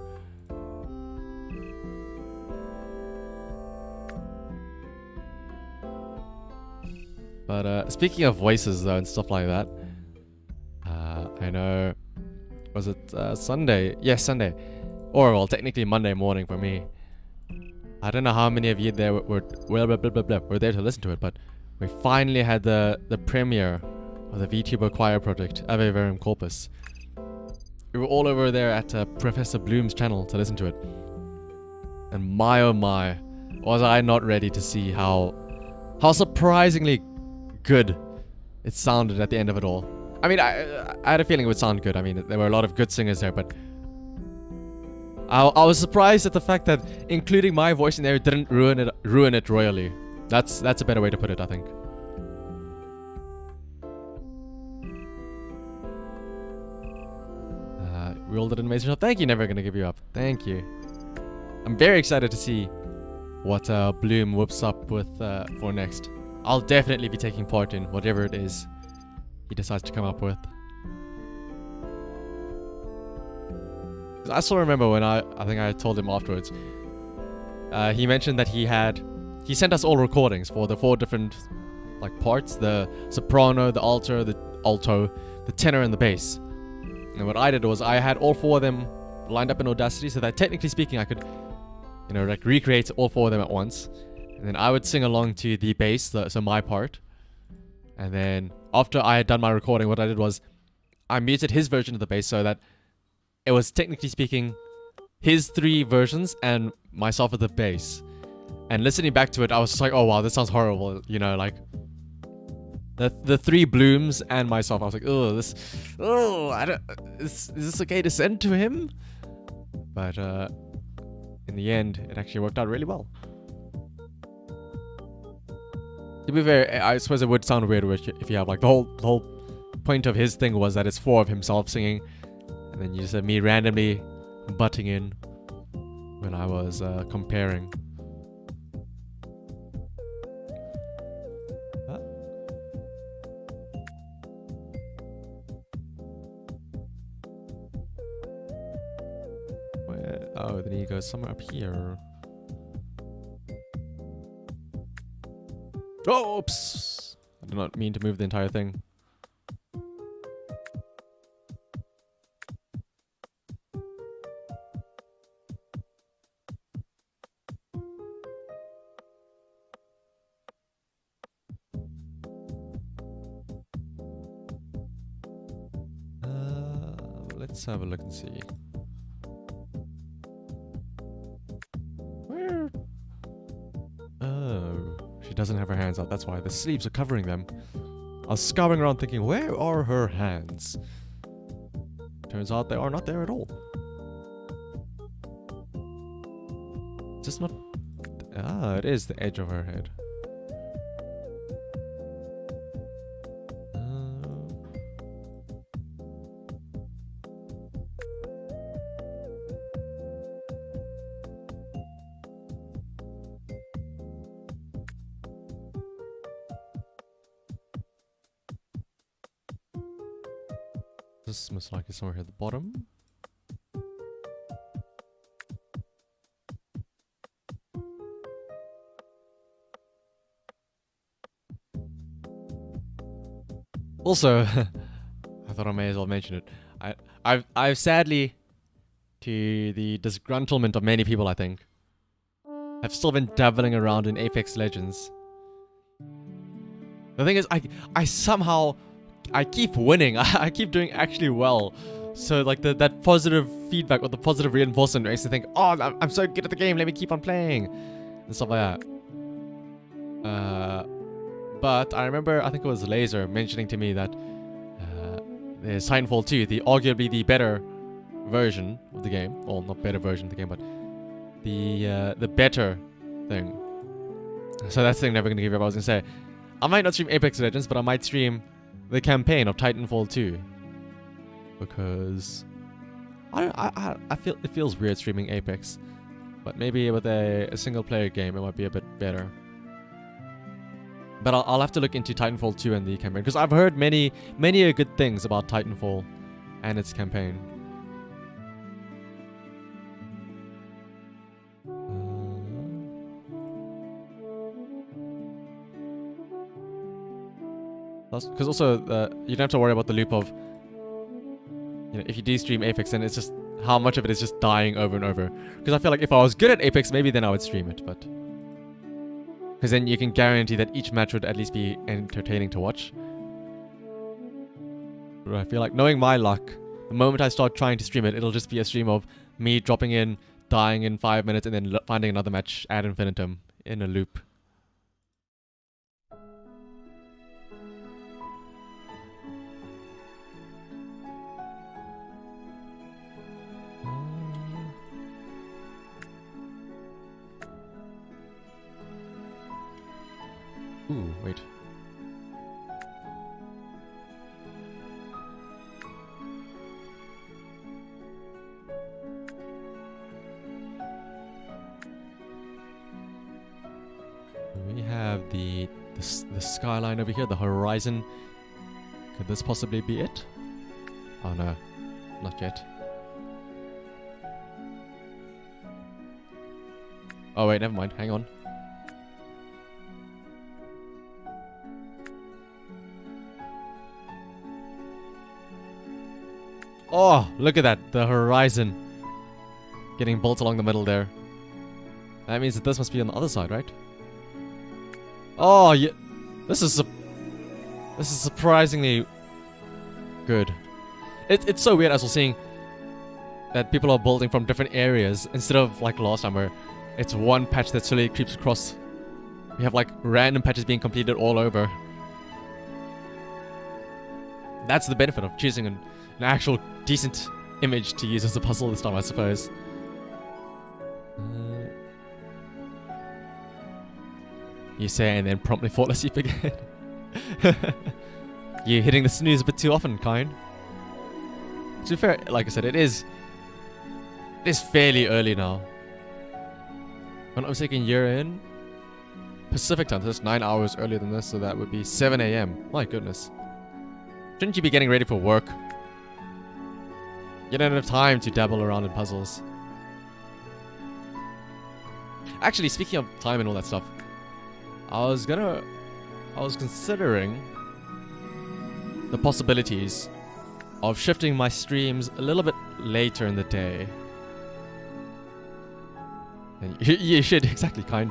Speaker 2: But uh, speaking of voices though and stuff like that, uh, I know, was it uh, Sunday? Yes, Sunday. Or well, technically Monday morning for me. I don't know how many of you there were, were, well, blah, blah, blah, blah, were there to listen to it, but we finally had the, the premiere of the VTuber Choir project, Ave Verum Corpus. We were all over there at uh, Professor Bloom's channel to listen to it. And my oh my, was I not ready to see how, how surprisingly good it sounded at the end of it all. I mean, I, I had a feeling it would sound good. I mean, there were a lot of good singers there, but I, I was surprised at the fact that including my voice in there didn't ruin it ruin it royally. That's that's a better way to put it, I think. Uh, we all did an amazing job. Thank you, Never Gonna Give You Up. Thank you. I'm very excited to see what uh, Bloom whips up with uh, for next. I'll definitely be taking part in whatever it is he decides to come up with. I still remember when I, I think I told him afterwards. Uh, he mentioned that he had, he sent us all recordings for the four different like parts, the soprano, the alto, the alto, the tenor, and the bass. And what I did was I had all four of them lined up in Audacity, so that technically speaking I could, you know, like recreate all four of them at once. And then I would sing along to the bass, the, so my part. And then after I had done my recording, what I did was I muted his version of the bass so that it was technically speaking his three versions and myself at the bass. And listening back to it, I was just like, oh wow, this sounds horrible, you know, like the the three blooms and myself. I was like, oh, this, oh, I don't, is, is this okay to send to him? But uh, in the end, it actually worked out really well. To be fair, I suppose it would sound weird if you have like the whole the whole point of his thing was that it's four of himself singing, and then you just have me randomly butting in when I was uh, comparing. Huh? Where? Oh, then he goes somewhere up here. Oops! I did not mean to move the entire thing. Uh, let's have a look and see. Where? Oh. She doesn't have her hands out, that's why the sleeves are covering them. I was scouring around thinking, where are her hands? Turns out they are not there at all. Just not... Ah, it is the edge of her head. This most likely somewhere here at the bottom. Also, I thought I may as well mention it. I, I've, I've sadly, to the disgruntlement of many people, I think, I've still been dabbling around in Apex Legends. The thing is, I, I somehow. I keep winning. I keep doing actually well. So like the, that positive feedback or the positive reinforcement makes me think, oh, I'm, I'm so good at the game. Let me keep on playing and stuff like that. Uh, but I remember, I think it was Laser mentioning to me that uh, there's Titanfall two, the arguably the better version of the game. Well, not better version of the game, but the uh, the better thing. So that's the thing I'm never gonna give up. I was gonna say, I might not stream Apex Legends, but I might stream the campaign of Titanfall two, because I, I I feel it feels weird streaming Apex, but maybe with a, a single player game it might be a bit better. But I'll, I'll have to look into Titanfall two and the campaign, because I've heard many many good things about Titanfall and its campaign. Because also, uh, you don't have to worry about the loop of, you know, if you do stream Apex, then it's just how much of it is just dying over and over. Because I feel like if I was good at Apex, maybe then I would stream it, but... Because then you can guarantee that each match would at least be entertaining to watch. But I feel like, knowing my luck, the moment I start trying to stream it, it'll just be a stream of me dropping in, dying in five minutes, and then finding another match ad infinitum in a loop. Ooh, wait. We have the, the the skyline over here, the horizon. Could this possibly be it? Oh no, not yet. Oh wait, never mind. Hang on. Oh, look at that. The horizon. Getting built along the middle there. That means that this must be on the other side, right? Oh, yeah. This is... This is surprisingly good. It, it's so weird as we're seeing that people are building from different areas instead of like last time where it's one patch that slowly creeps across. We have like random patches being completed all over. That's the benefit of choosing an, an actual decent image to use as a puzzle this time, I suppose. Uh, you say and then promptly fall asleep again. You're hitting the snooze a bit too often, kind. To be fair, like I said, it is it is fairly early now. When I'm taking year in Pacific time, so that's nine hours earlier than this, so that would be seven A M My goodness. Shouldn't you be getting ready for work? You don't have time to dabble around in puzzles. Actually, speaking of time and all that stuff, I was gonna... I was considering the possibilities of shifting my streams a little bit later in the day. And you, you should, exactly, kind.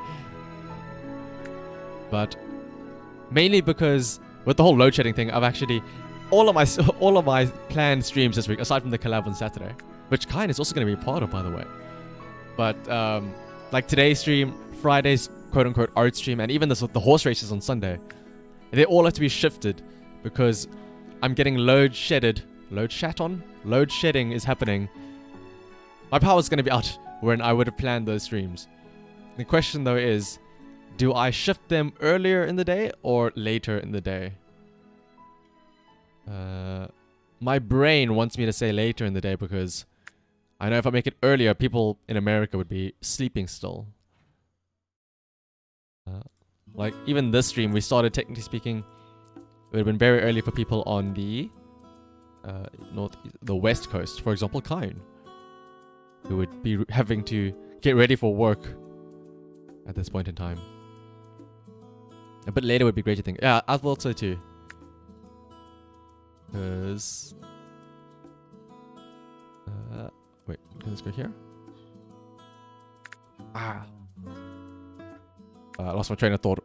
Speaker 2: But mainly because with the whole load shedding thing, I've actually all of my all of my planned streams this week, aside from the collab on Saturday, which kind is also going to be a part of, by the way. But um, like today's stream, Friday's quote-unquote art stream, and even the, the horse races on Sunday, they all have to be shifted because I'm getting load shedded. Load shat on? Load shedding is happening. My power's going to be out when I would have planned those streams. The question though is, do I shift them earlier in the day or later in the day? Uh, my brain wants me to say later in the day because I know if I make it earlier, people in America would be sleeping still. Uh, like, even this stream, we started, technically speaking, it would have been very early for people on the uh, north, the west coast. For example, Kine, who would be having to get ready for work at this point in time. A bit later would be great to think. Yeah, I thought so too. Because... Uh, wait, can this go here? Ah! Uh, I lost my train of thought.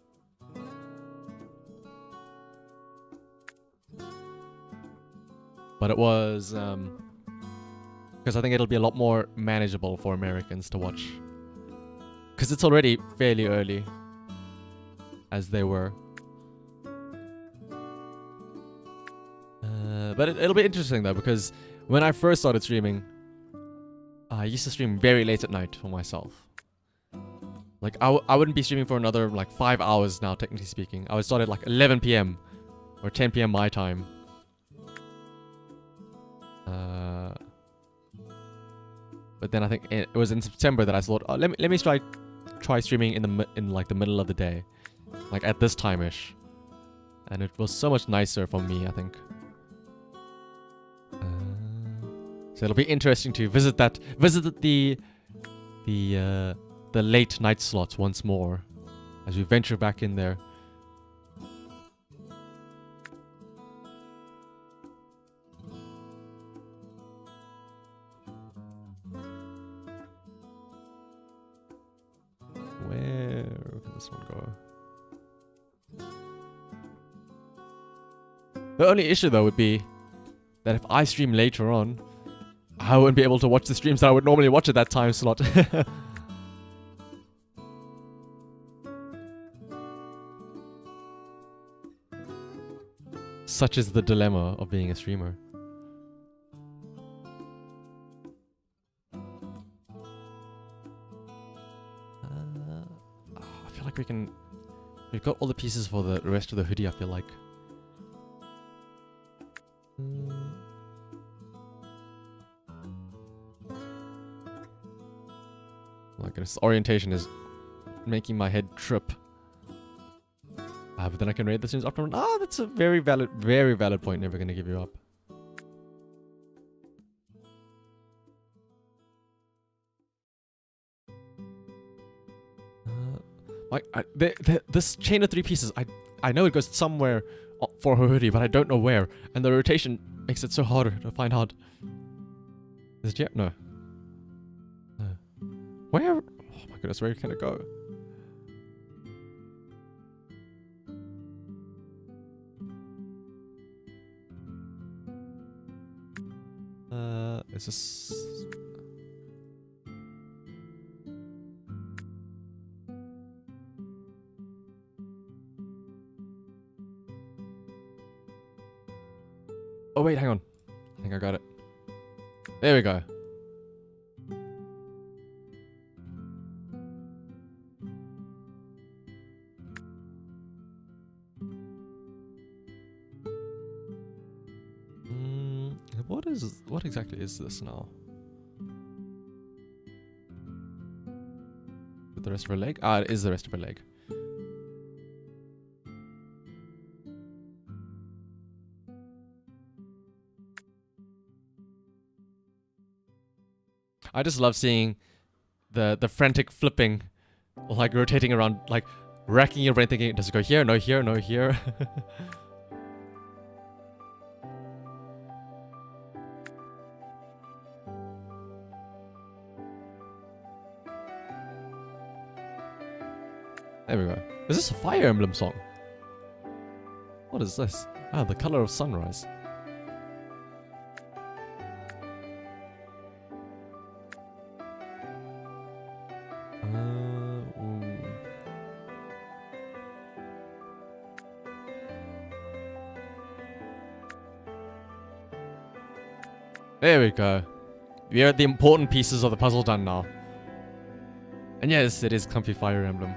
Speaker 2: But it was... um, because I think it'll be a lot more manageable for Americans to watch. Because it's already fairly early. As they were. Uh, but it, it'll be interesting though, because when I first started streaming, I used to stream very late at night for myself. Like, I, w I wouldn't be streaming for another, like, five hours now, technically speaking. I would start at, like, eleven P M or ten P M my time. Uh, but then I think it, it was in September that I thought, oh, let me, let me try, try streaming in, the in, like, the middle of the day. Like, at this time-ish. And it was so much nicer for me, I think. Uh, so it'll be interesting to visit that, visit the, the, uh, the late night slots once more, as we venture back in there. Where can this one go? The only issue though would be that if I stream later on, I wouldn't be able to watch the streams that I would normally watch at that time slot. Such is the dilemma of being a streamer. Uh, I feel like we can... We've got all the pieces for the rest of the hoodie, I feel like. My goodness, orientation is making my head trip. Ah, but then I can raid the students after. Ah, that's a very valid, very valid point. Never gonna give you up. Like, I, the, the, this chain of three pieces, I I know it goes somewhere for her hoodie, but I don't know where. And the rotation makes it so harder to find out. Is it yet? No. No. Where? Oh my goodness, where can it go? Uh, is this... Oh wait, hang on. I think I got it. There we go. Mm, what is what exactly is this now? With the rest of her leg? Ah, it is the rest of her leg. I just love seeing the the frantic flipping, like rotating around, like racking your brain thinking, does it go here? No, here, no, here. There we go. Is this a Fire Emblem song? What is this? Ah, the color of sunrise. There we go. We are the important pieces of the puzzle done now. And yes, it is Comfy Fire Emblem.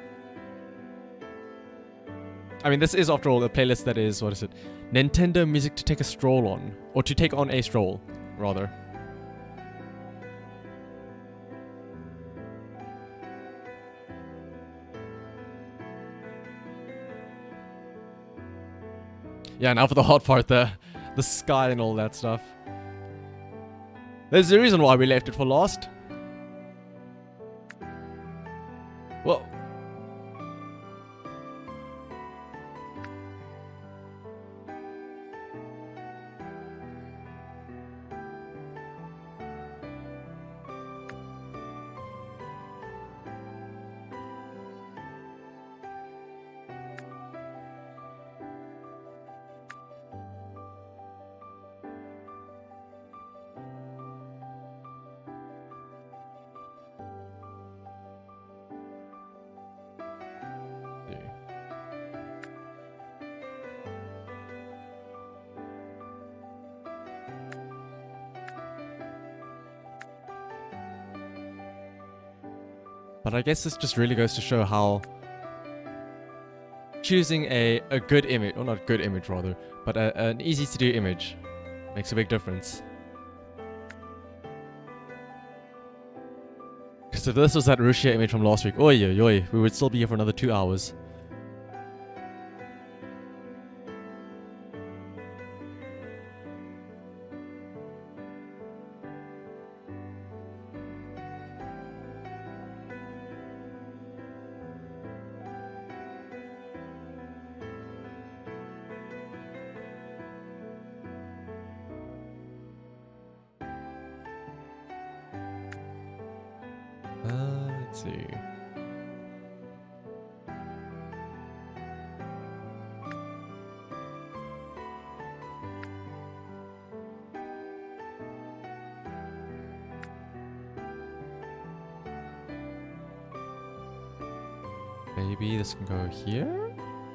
Speaker 2: I mean, this is, after all, a playlist that is, what is it? Nintendo music to take a stroll on. Or to take on a stroll, rather. Yeah, now for the hard part, the, the sky and all that stuff. There's a reason why we left it for last. Well... But I guess this just really goes to show how choosing a, a good image, or not good image rather, but a, an easy to do image makes a big difference. Because if this was that Rushia image from last week, oi oi oi, we would still be here for another two hours. Uh, let's see. Maybe this can go here?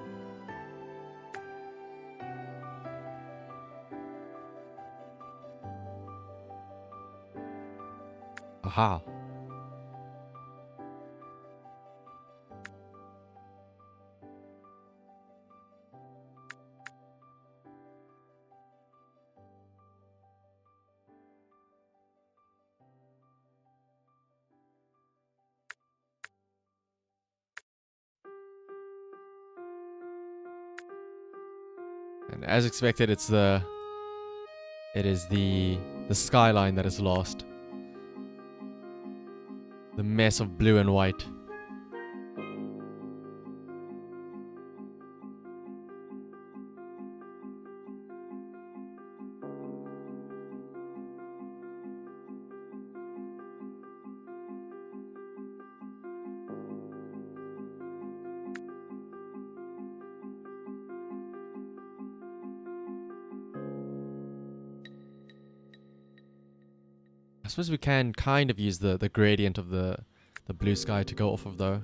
Speaker 2: Aha. And as expected, it's the... It is the... The skyline that is lost. The mess of blue and white. suppose we can kind of use the, the gradient of the, the blue sky to go off of though.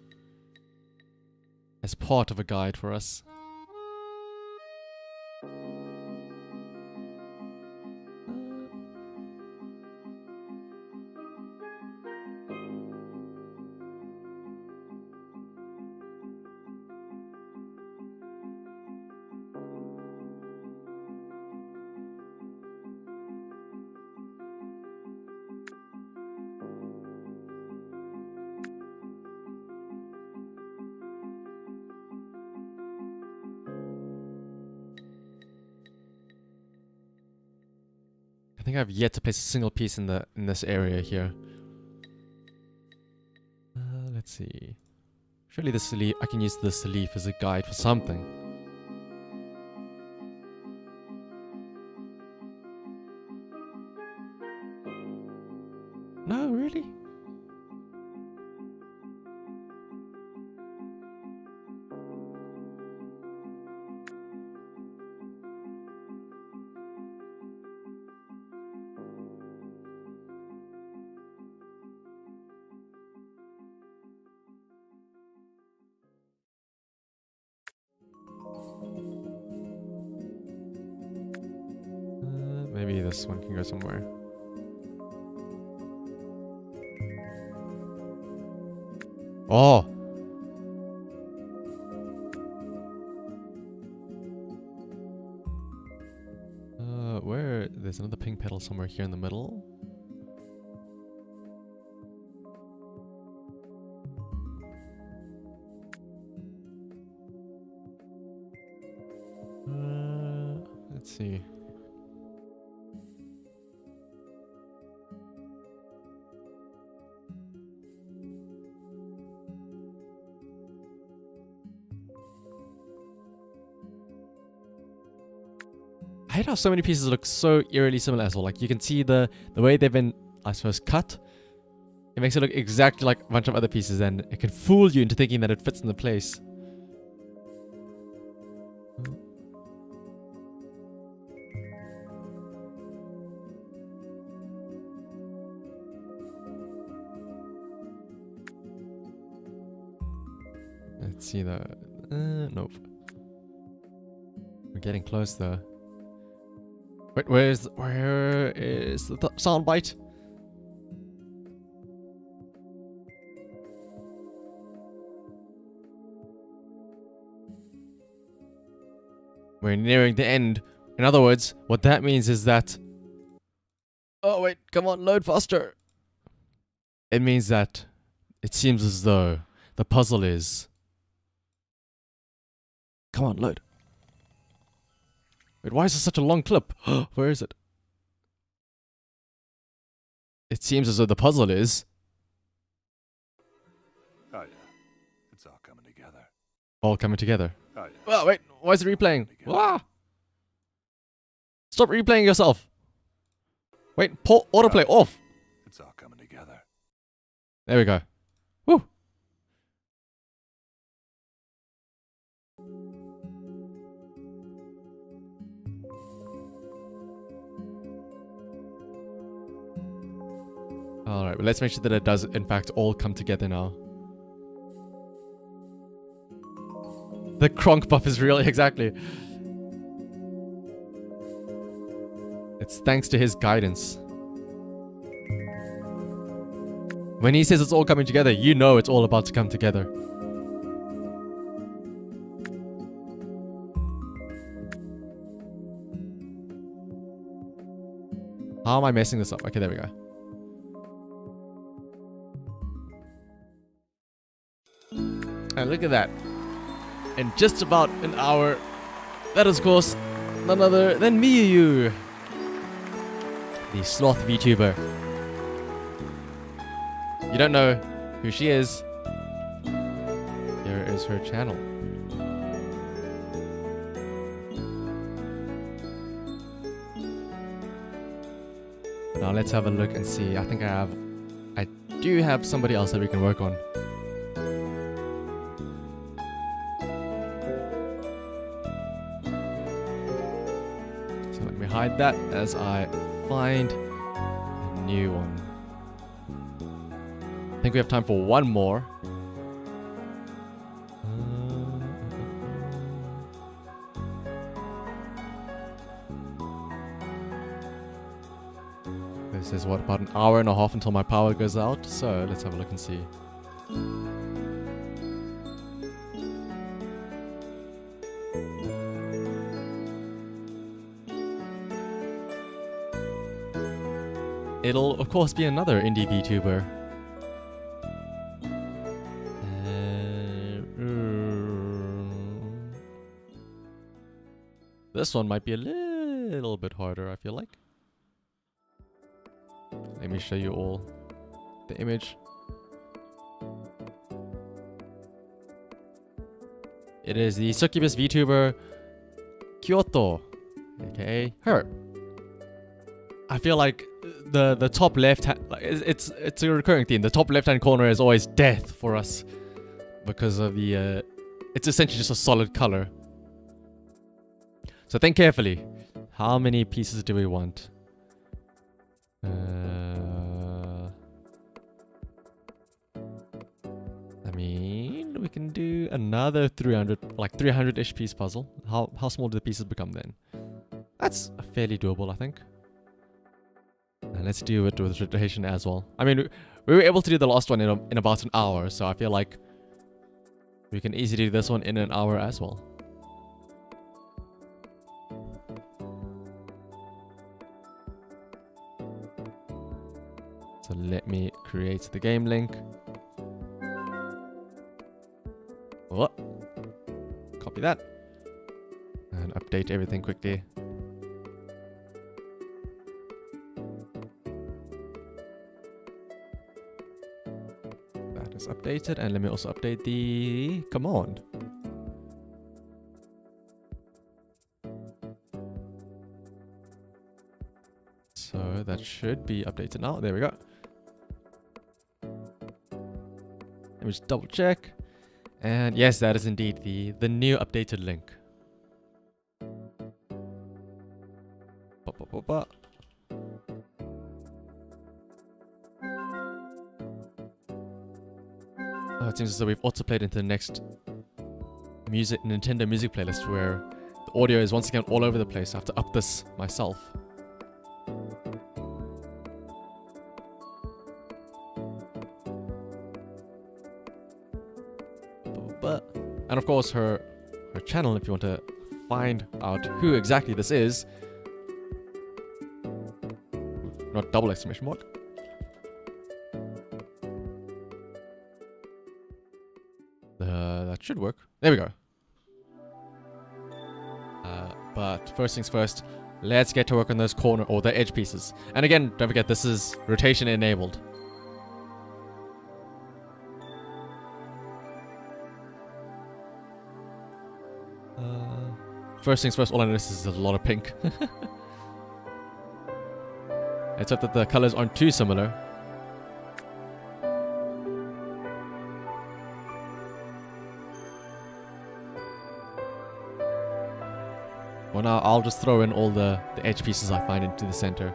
Speaker 2: As part of a guide for us. I think I've yet to place a single piece in the in this area here. Uh, let's see. Surely this leaf, I can use this leaf as a guide for something. No, really? Maybe this one can go somewhere. Oh! Uh, where? There's another pink petal somewhere here in the middle. Uh, let's see. I hate how so many pieces look so eerily similar as well. Like, you can see the, the way they've been, I suppose, cut. It makes it look exactly like a bunch of other pieces, and it can fool you into thinking that it fits in the place. Let's see the... Uh, nope. We're getting close though. Wait, where's where is the th sound bite? We're nearing the end. In other words, what that means is that... Oh wait, come on, load faster. It means that it seems as though the puzzle is... Come on, load. Wait, why is this such a long clip? Where is it? It seems as though the puzzle is...
Speaker 3: Oh yeah, it's all coming together.
Speaker 2: All coming together.
Speaker 3: Oh yeah.
Speaker 2: Oh, wait, why is it replaying? Ah! Stop replaying yourself. Wait, pull autoplay off.
Speaker 3: It's all coming together.
Speaker 2: There we go. Woo! Alright, well, let's make sure that it does, in fact, all come together now. The Kronk buff is real, exactly. It's thanks to his guidance. When he says it's all coming together, you know it's all about to come together. How am I messing this up? Okay, there we go. And look at that. In just about an hour, that is, of course, none other than Miyu, the sloth VTuber. You don't know who she is? Here is her channel. Now let's have a look and see. I think I have, I do have somebody else that we can work on. Hide that as I find new one. I think we have time for one more. This is what, about an hour and a half until my power goes out, so let's have a look and see. It'll of course be another indie VTuber. Uh, this one might be a little bit harder, I feel like. Let me show you all the image. It is the Succubus VTuber Kyoto, aka her. I feel like the the top left hand, like it's it's a recurring theme. The top left hand corner is always death for us because of the uh, it's essentially just a solid color. So think carefully. How many pieces do we want? Uh, I mean, we can do another three hundred, like three hundred-ish piece puzzle. How how small do the pieces become then? That's fairly doable, I think. And let's do it with rotation as well. I mean, we were able to do the last one in, a, in about an hour, so I feel like we can easily do this one in an hour as well. So let me create the game link. Oh, copy that. And update everything quickly. That is updated, and let me also update the command. So that should be updated now. There we go. Let me just double check. And yes, that is indeed the, the new updated link. Ba, ba, ba, ba. Oh, it seems as though we've auto-played into the next music Nintendo music playlist where the audio is once again all over the place. I have to up this myself. And of course her her channel, if you want to find out who exactly this is. Not double exclamation mark. Uh, that should work. There we go. Uh, but first things first, let's get to work on those corner or the edge pieces. And again, don't forget this is rotation enabled. First things first, all I notice is there's a lot of pink. Except that the colors aren't too similar. Well, now I'll just throw in all the, the edge pieces I find into the center.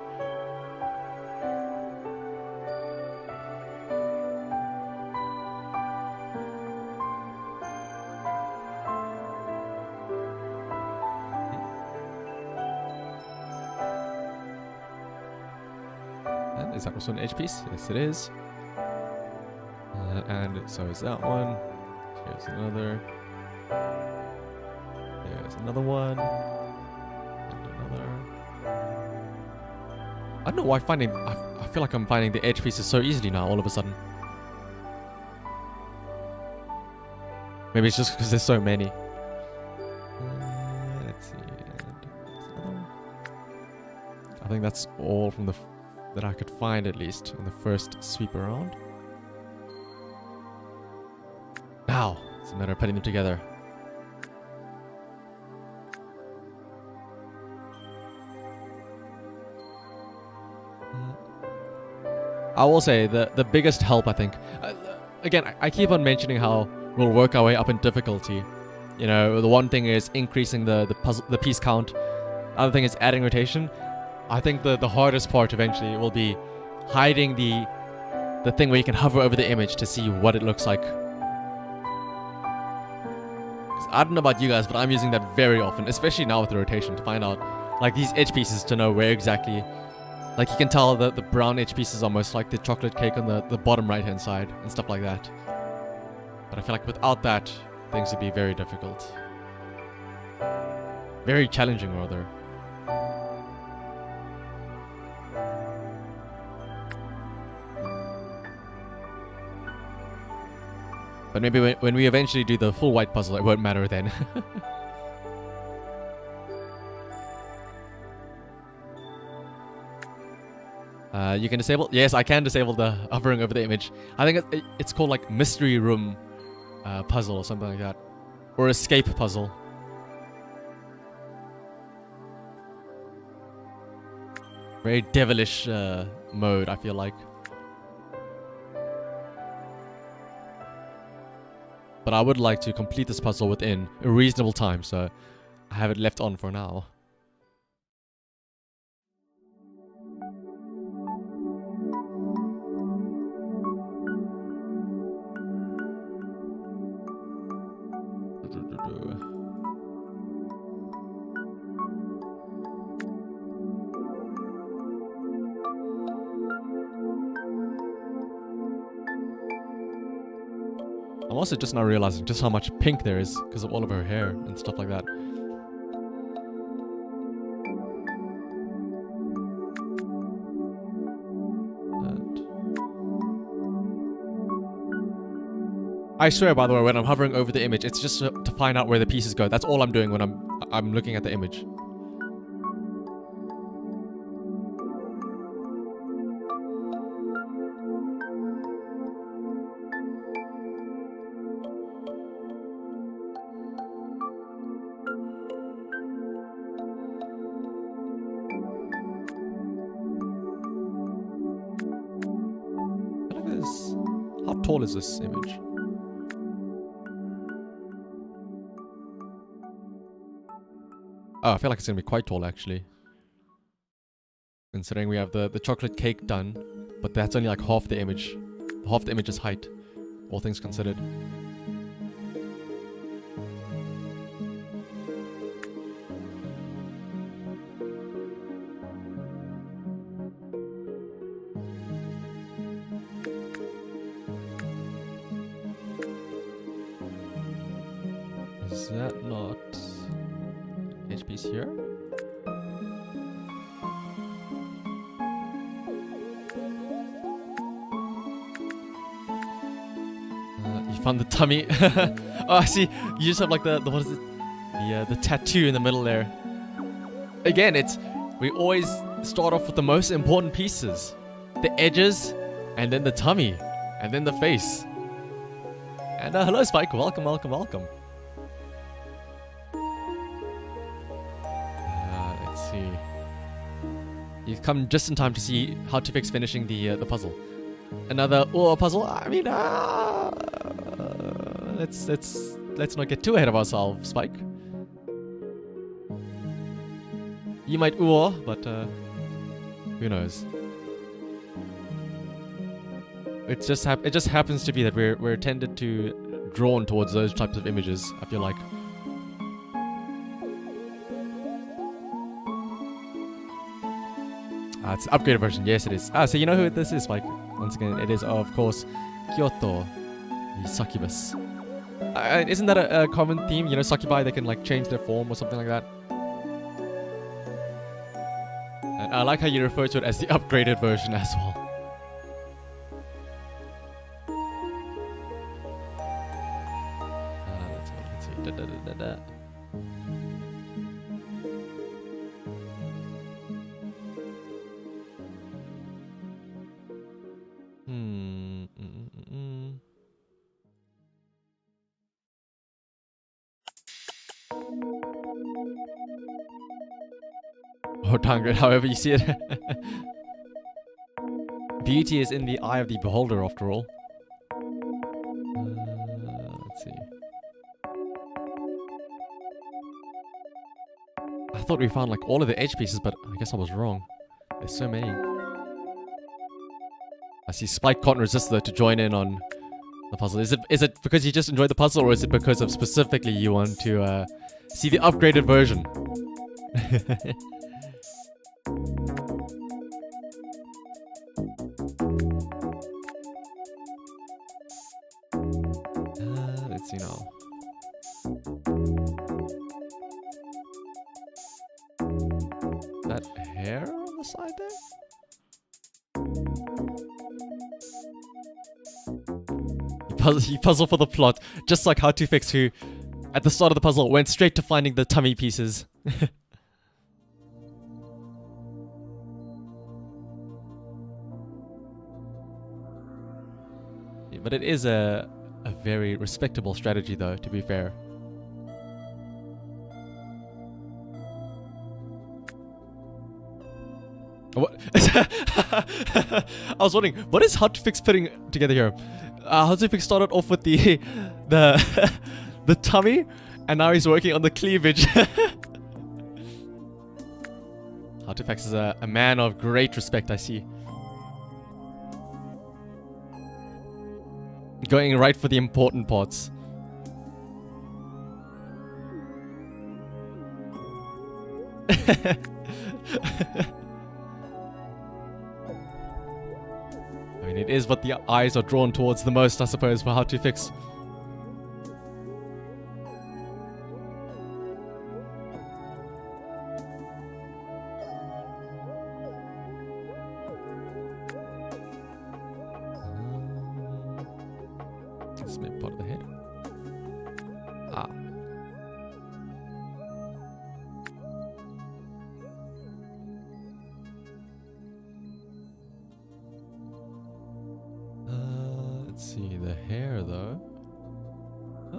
Speaker 2: Is that also an edge piece? Yes, it is. Uh, and so is that one. Here's another. There's another one. And another. I don't know why finding... I, I feel like I'm finding the edge pieces so easily now, all of a sudden. Maybe it's just because there's so many. Uh, let's see. And I think that's all from the... that I could find, at least on the first sweep around. Now it's a matter of putting them together. I will say the the biggest help, I think, uh, again I, I keep on mentioning how we'll work our way up in difficulty. You know, the one thing is increasing the the puzzle the piece count. The other thing is adding rotation. I think the, the hardest part eventually will be
Speaker 1: hiding the the thing where you can hover over the image to see what it looks like. 'Cause I don't know about you guys, but I'm using that very often, especially now with the rotation, to find out like these edge pieces, to know where exactly. Like you can tell that the brown edge pieces are almost like the chocolate cake on the, the bottom right hand side and stuff like that. But I feel like without that, things would be very difficult. Very challenging, rather. But maybe when, when we eventually do the full white puzzle, it won't matter then. uh, you can disable... Yes, I can disable the hovering over the image. I think it, it, it's called like Mystery Room uh, Puzzle or something like that. Or Escape Puzzle. Very devilish uh, mode, I feel like. But I would like to complete this puzzle within a reasonable time, so I have it left on for now. I'm also just now realizing just how much pink there is because of all of her hair and stuff like that. And I swear, by the way, when I'm hovering over the image, it's just to, to find out where the pieces go. That's all I'm doing when I'm I'm looking at the image. How tall is this image? Oh, I feel like it's gonna be quite tall actually. Considering we have the, the chocolate cake done, but that's only like half the image. Half the image's height, all things considered. Is that not H piece here? Uh, you found the tummy. Oh, I see. You just have like the, the what is it? The uh, the tattoo in the middle there. Again, it's we always start off with the most important pieces, the edges, and then the tummy, and then the face. And uh, hello, Spike. Welcome, welcome, welcome. You've come just in time to see how to fix finishing the uh, the puzzle. Another or puzzle. I mean, uh, let's let's let's not get too ahead of ourselves, Spike. You might or, but uh, who knows? It's just hap it just happens to be that we're we're tended to drawn towards those types of images. I feel like. Ah, it's an upgraded version. Yes, it is. Ah, so you know who this is, Mike? Once again, it is, of course, Kyoto, the succubus. Uh, isn't that a, a common theme? You know, succubi, they can like change their form or something like that. And I like how you refer to it as the upgraded version as well. Uh, let's, let's see. Da, da, da, da, da. Hmm. Mm, mm, mm. Or downgrade, however you see it. Beauty is in the eye of the beholder, after all. Uh, let's see. I thought we found like all of the edge pieces, but I guess I was wrong. There's so many.
Speaker 2: I see Spike can't resist though to join in on the puzzle. Is it is it because you just enjoyed the puzzle, or is it because of specifically you want to uh, see the upgraded version? uh, let's see now. That hair on the side there? You puzzle, you puzzle for the plot, just like How to Fix, who at the start of the puzzle went straight to finding the tummy pieces. Yeah, but it is a, a very respectable strategy though, to be fair. What? I was wondering, what is How to Fix putting together here? Uh, How to Fix started off with the the the tummy, and now he's working on the cleavage. How to Fix is a, a man of great respect, I see. Going right for the important parts. I mean, it is what the eyes are drawn towards the most, I suppose, for How to Fix. This may be part of the head. Ah. Let's see, the hair though. Uh,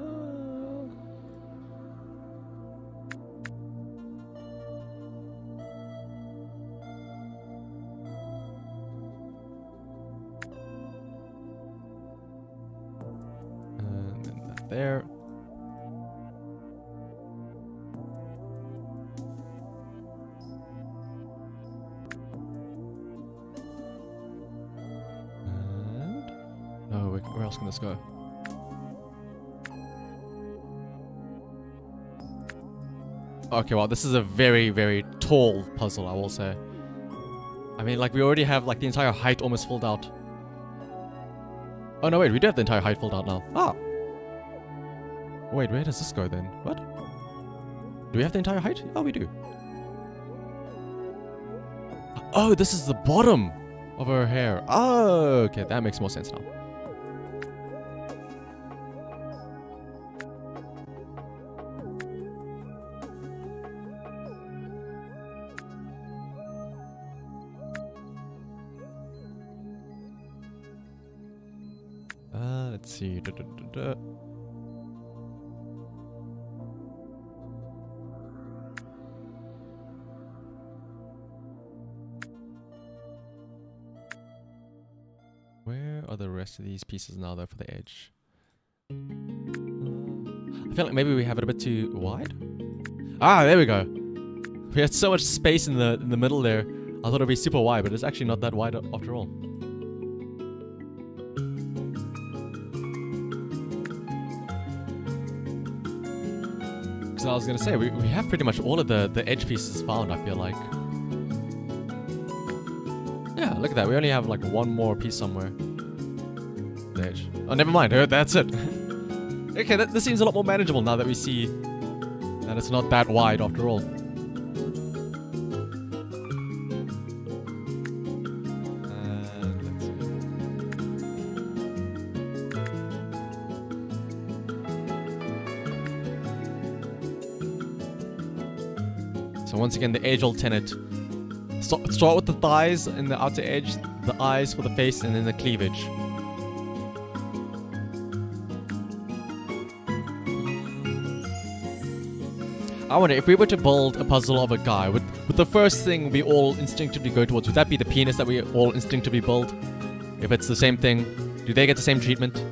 Speaker 2: and then that there. Oh, where else can this go? Okay, well, this is a very, very tall puzzle, I will say. I mean, like, we already have, like, the entire height almost filled out. Oh, no, wait, we do have the entire height filled out now. Ah! Wait, where does this go, then? What? Do we have the entire height? Oh, we do. Oh, this is the bottom of her hair. Oh, okay, that makes more sense now. Uh, let's see. Da, da, da, da. Where are the rest of these pieces now, though, for the edge? Uh, I feel like maybe we have it a bit too wide. Ah, there we go. We had so much space in the in the middle there. I thought it'd be super wide, but it's actually not that wide after all. So I was gonna say, we, we have pretty much all of the, the edge pieces found, I feel like. Yeah, look at that. We only have like one more piece somewhere. The edge. Oh, never mind. Oh, that's it. Okay, that, this seems a lot more manageable now that we see that it's not that wide after all. So once again, the age-old tenet. Start, start with the thighs and the outer edge, the eyes for the face, and then the cleavage. I wonder, if we were to build a puzzle of a guy, would, would the first thing we all instinctively go towards, would that be the penis that we all instinctively build? If it's the same thing, do they get the same treatment?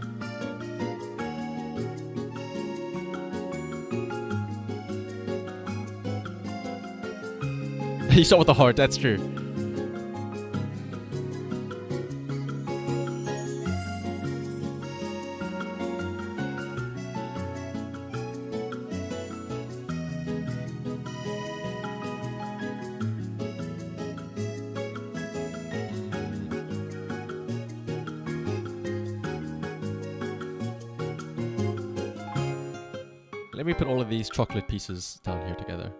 Speaker 2: You start with the heart, that's true.
Speaker 1: let me put all of these chocolate pieces down here together.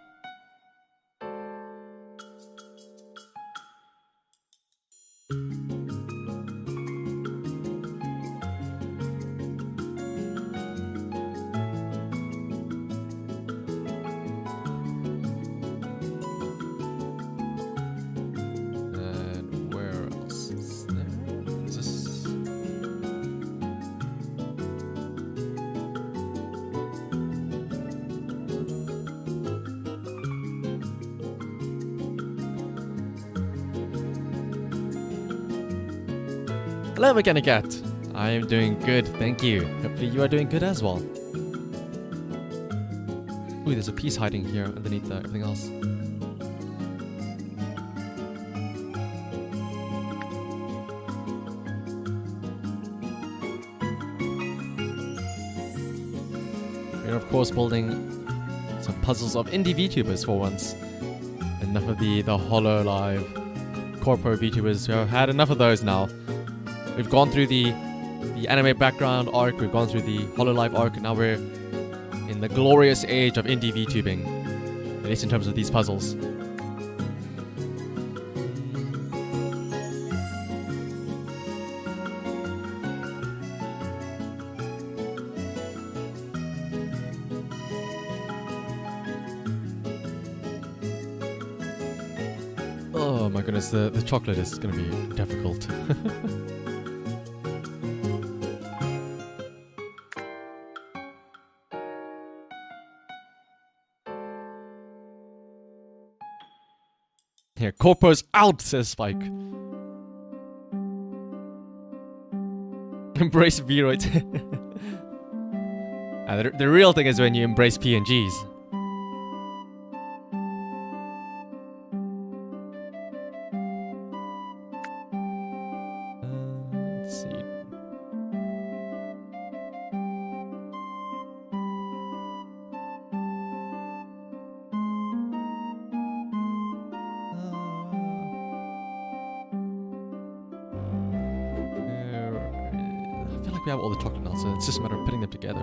Speaker 1: And where else is there? Is this? Hello, Mechanic Cat. I am doing good, thank you. Hopefully you are doing good as well. Ooh, there's a piece hiding here underneath uh, everything else. We're of course building some puzzles of indie VTubers for once. Enough of the, the HoloLive corpo VTubers. We have had enough of those now. We've gone through the the anime background arc, we've gone through the HoloLive arc, and now we're in the glorious age of indie VTubing. At least in terms of these puzzles. Oh my goodness, the, the chocolate is gonna be difficult. Here, corpo's out, says Spike. Embrace V-Roids. uh, the, the real thing is when you embrace P N Gs. We have all the chocolate now, so it's just a matter of putting them together.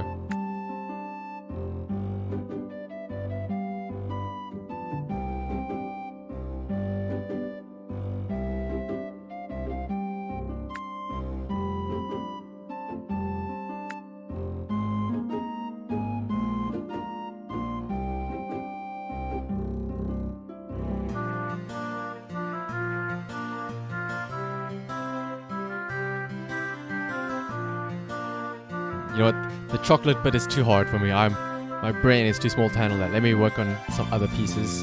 Speaker 1: You know what? The chocolate bit is too hard for me. I'm, my brain is too small to handle that. Let me work on some other pieces.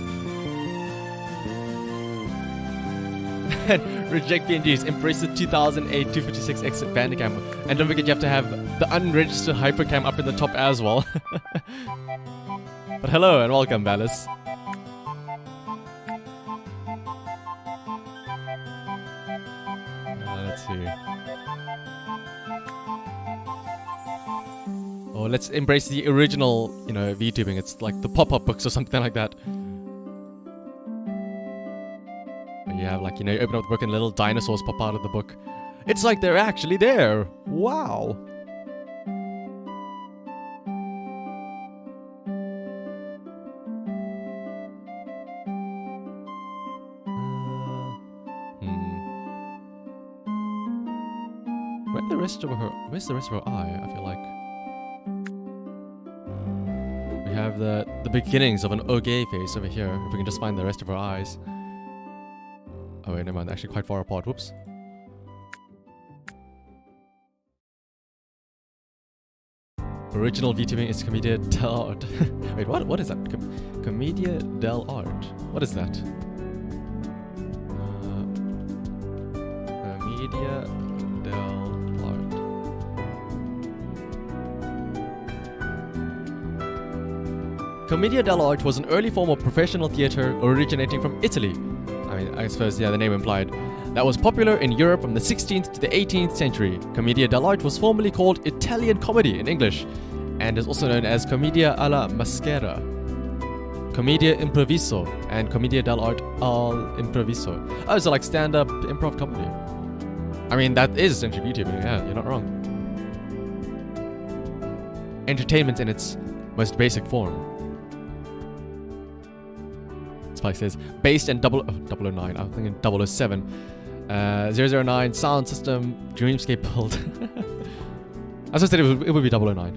Speaker 1: Reject P N Gs. Embrace the two thousand eight two fifty-six X Bandicam. And don't forget you have to have the unregistered Hypercam up in the top as well. But hello and welcome, Valis. Uh, let's see. Oh, let's embrace the original, you know, VTubing. It's like the pop-up books or something like that. Where you have like, you know, you open up the book and little dinosaurs pop out of the book. It's like they're actually there. Wow. Uh, hmm. Where's the rest of her? Where's the rest of her eye? I feel like. We have the, the beginnings of an Oge face over here, if we can just find the rest of her eyes. Oh wait, never mind, actually quite far apart, whoops. Original VTubing is Commedia dell'arte. Wait, what? What is that? Com Commedia dell'arte. What is that? Uh, Commedia dell'arte. Commedia dell'arte was an early form of professional theatre originating from Italy. I mean, I suppose, yeah, the name implied. That was popular in Europe from the sixteenth to the eighteenth century. Commedia dell'arte was formerly called Italian comedy in English, and is also known as Commedia alla maschera, Commedia improviso, and Commedia dell'arte al improviso. Oh, so like stand-up improv comedy. I mean, that is essentially VTubing, yeah, you're not wrong. Entertainment in its
Speaker 2: most basic form. Spike says, based in double, oh, double oh nine, I'm thinking double oh seven. Uh, zero zero nine, sound system, Dreamscape build. As I said, it would, it would be double oh nine.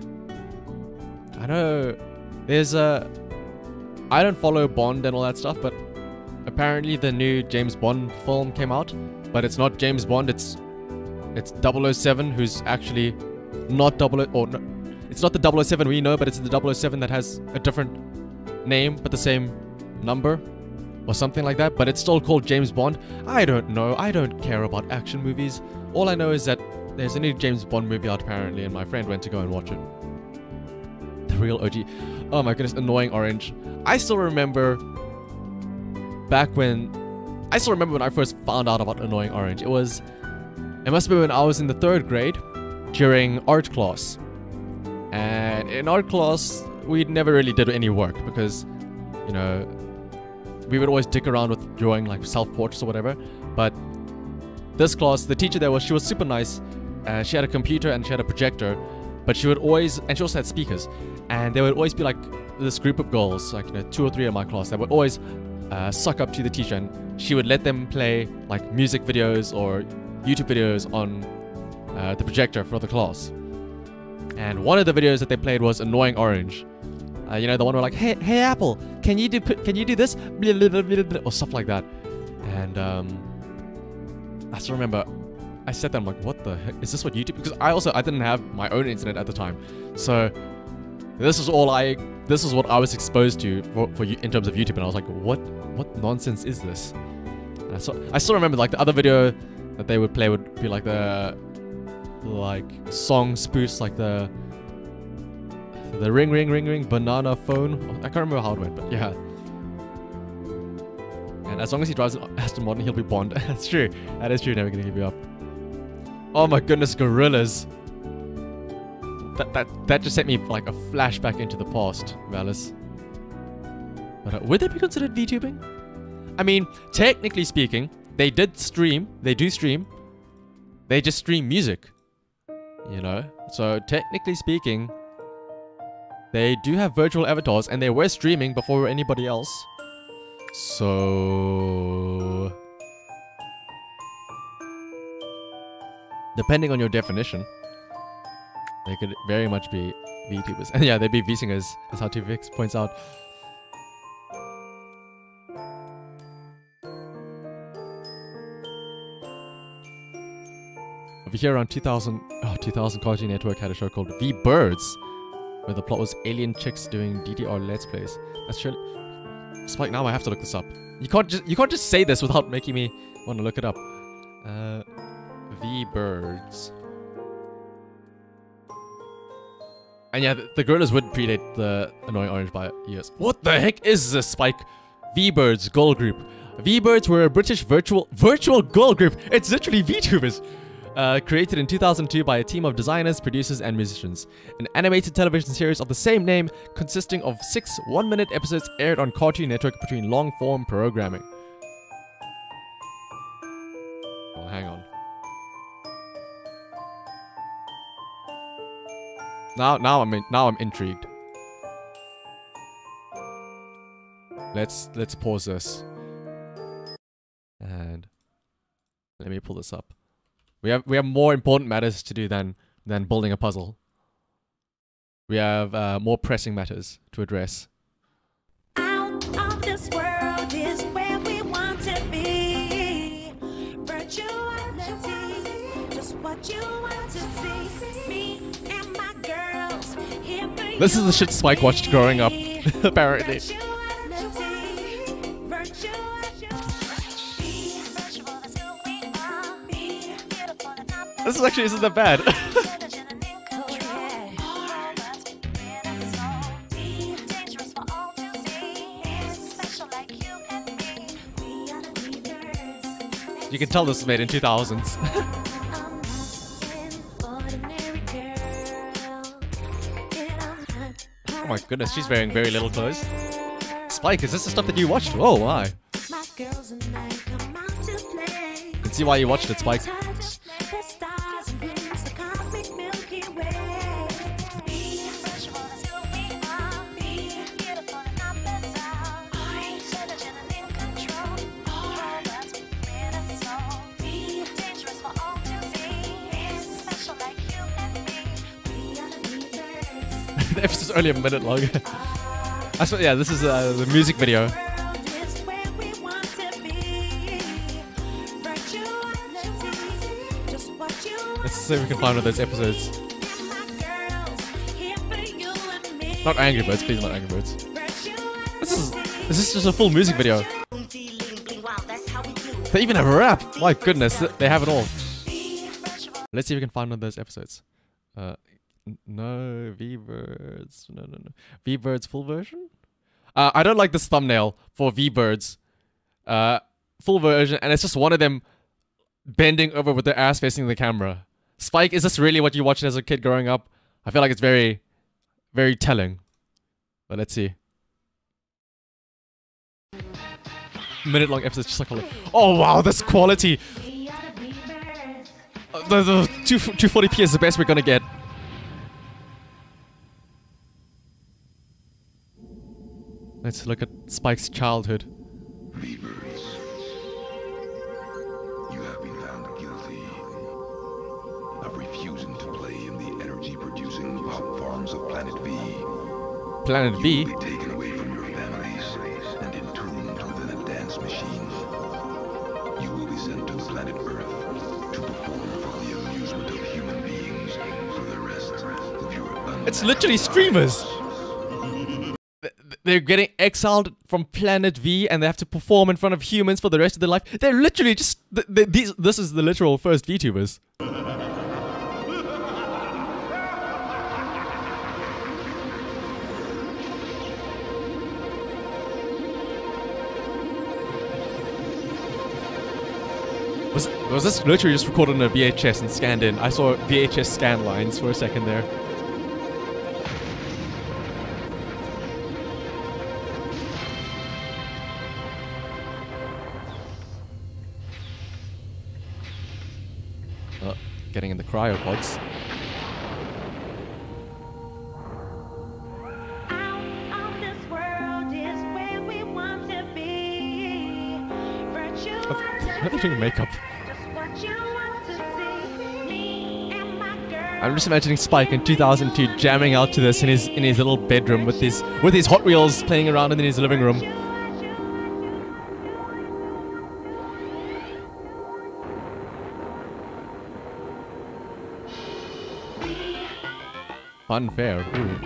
Speaker 2: I know there's a... I don't follow Bond and all that stuff, but apparently the new James Bond film came out, but it's not James Bond, it's it's double oh seven, who's actually not double oh, or no, it's not the double oh seven we know, but it's the double oh seven that has a different name, but the same number, or something like that, but it's still called James Bond. I don't know, I don't care about action movies. All I know is that there's a new James Bond movie out apparently, and my friend went to go and watch it. The real O G. Oh my goodness, Annoying Orange. I still remember back when I still remember when I first found out about Annoying Orange. It was it must have been when I was in the third grade during art class. And in art class we never really did any work because, you know, we would always dick around with drawing like self-portraits or whatever. But this class, the teacher there was she was super nice. Uh, she had a computer and she had a projector, but she would always, and she also had speakers, and there would always be like this group of girls, like, you know, two or three in my class, that would always uh, suck up to the teacher, and she would let them play like music videos or YouTube videos on uh, the projector for the class. And one of the videos that they played was Annoying Orange. Uh, you know, the one where like, hey, hey Apple, can you do can you do this, blah, blah, blah, blah, blah, or stuff like that. And um, I still remember, I said that, I'm like, what the heck? Is this what YouTube? Because I also, I didn't have my own internet at the time. So this is all I, this is what I was exposed to for, for in terms of YouTube. And I was like, what, what nonsense is this? And I, saw, I still remember like the other video that they would play would be like the, like song spoofs, like the, the ring, ring, ring, ring, banana phone. I can't remember how it went, but yeah. And as long as he drives an Aston Martin, he'll be Bond. That's true. That is true. Never gonna give you up. Oh my goodness, gorillas. That that that just sent me like a flashback into the past, Valis. But uh, would they be considered VTubing? I mean, technically speaking, they did stream. They do stream. They just stream music. You know? So technically speaking, they do have virtual avatars, and they were streaming before anybody else. So depending on your definition, they could very much be VTubers. And yeah, they'd be VSingers, as how T V X points out. Over here around two thousand, oh, two thousand, Cartoon Network had a show called V-Birds, where the plot was alien chicks doing D D R Let's Plays. That's surely... Spike, now I have to look this up. You can't just you can't just say this without making me want to look it up. Uh, V-Birds. And yeah, the, the gorillas would predate the Annoying Orange by years. What the heck is this, Spike? V-Birds girl group. V-Birds were a British virtual virtual girl group. It's literally VTubers. Uh, created in two thousand two by a team of designers, producers, and musicians. An animated television series of the same name, consisting of six one-minute episodes aired on Cartoon Network between long-form programming. Oh, hang on. Now, now I'm in, now I'm intrigued. Let's let's pause this, and let me pull this up. We have we have more important matters to do than than building a puzzle. We have uh, more pressing matters to address.
Speaker 4: Out of this world is where we want to be. Virtuality, just what you want to see. Me and my girls. Here for
Speaker 2: This is the shit Spike watched growing up, apparently. This is actually isn't that bad. You can tell this was made in two thousands. Oh my goodness, she's wearing very little clothes. Spike, is this the stuff that you watched? Oh, why? You can see why you watched it, Spike. The episode's only a minute long. I swear, yeah, this is uh, the music video. Let's see if we can find one of those episodes. Not Angry Birds, please, not Angry Birds. This is this is just a full music video. They even have a rap. My goodness, they have it all. Let's see if we can find one of those episodes. Uh, no, V-Birds. No, no, no. V-Birds full version? Uh, I don't like this thumbnail for V-Birds. Uh, full version, and it's just one of them bending over with their ass facing the camera. Spike, is this really what you watched as a kid growing up? I feel like it's very, very telling. But let's see. Minute long episodes just like, oh wow, this quality. Uh, the the two forty p is the best we're gonna get. Let's look at Spike's childhood.
Speaker 5: V-Birds, you have been found guilty of refusing to play in the energy-producing pop farms of Planet V.
Speaker 2: Planet V?
Speaker 5: You will be taken away from your families and entombed within a dance machine. You will be sent to the planet Earth to perform for the amusement of human beings for the rest of your unhappy
Speaker 2: It's literally streamers. They're getting exiled from Planet V and they have to perform in front of humans for the rest of their life. They're literally just... They, they, these, this is the literal first VTubers. Was, was this literally just recorded on a V H S and scanned in? I saw V H S scan lines for a second there. Oh, getting in the cryopods. How are they doing makeup? I'm just imagining Spike in two thousand two jamming out to this in his in his little bedroom with his with his Hot Wheels playing around in his living room. Unfair. Ooh.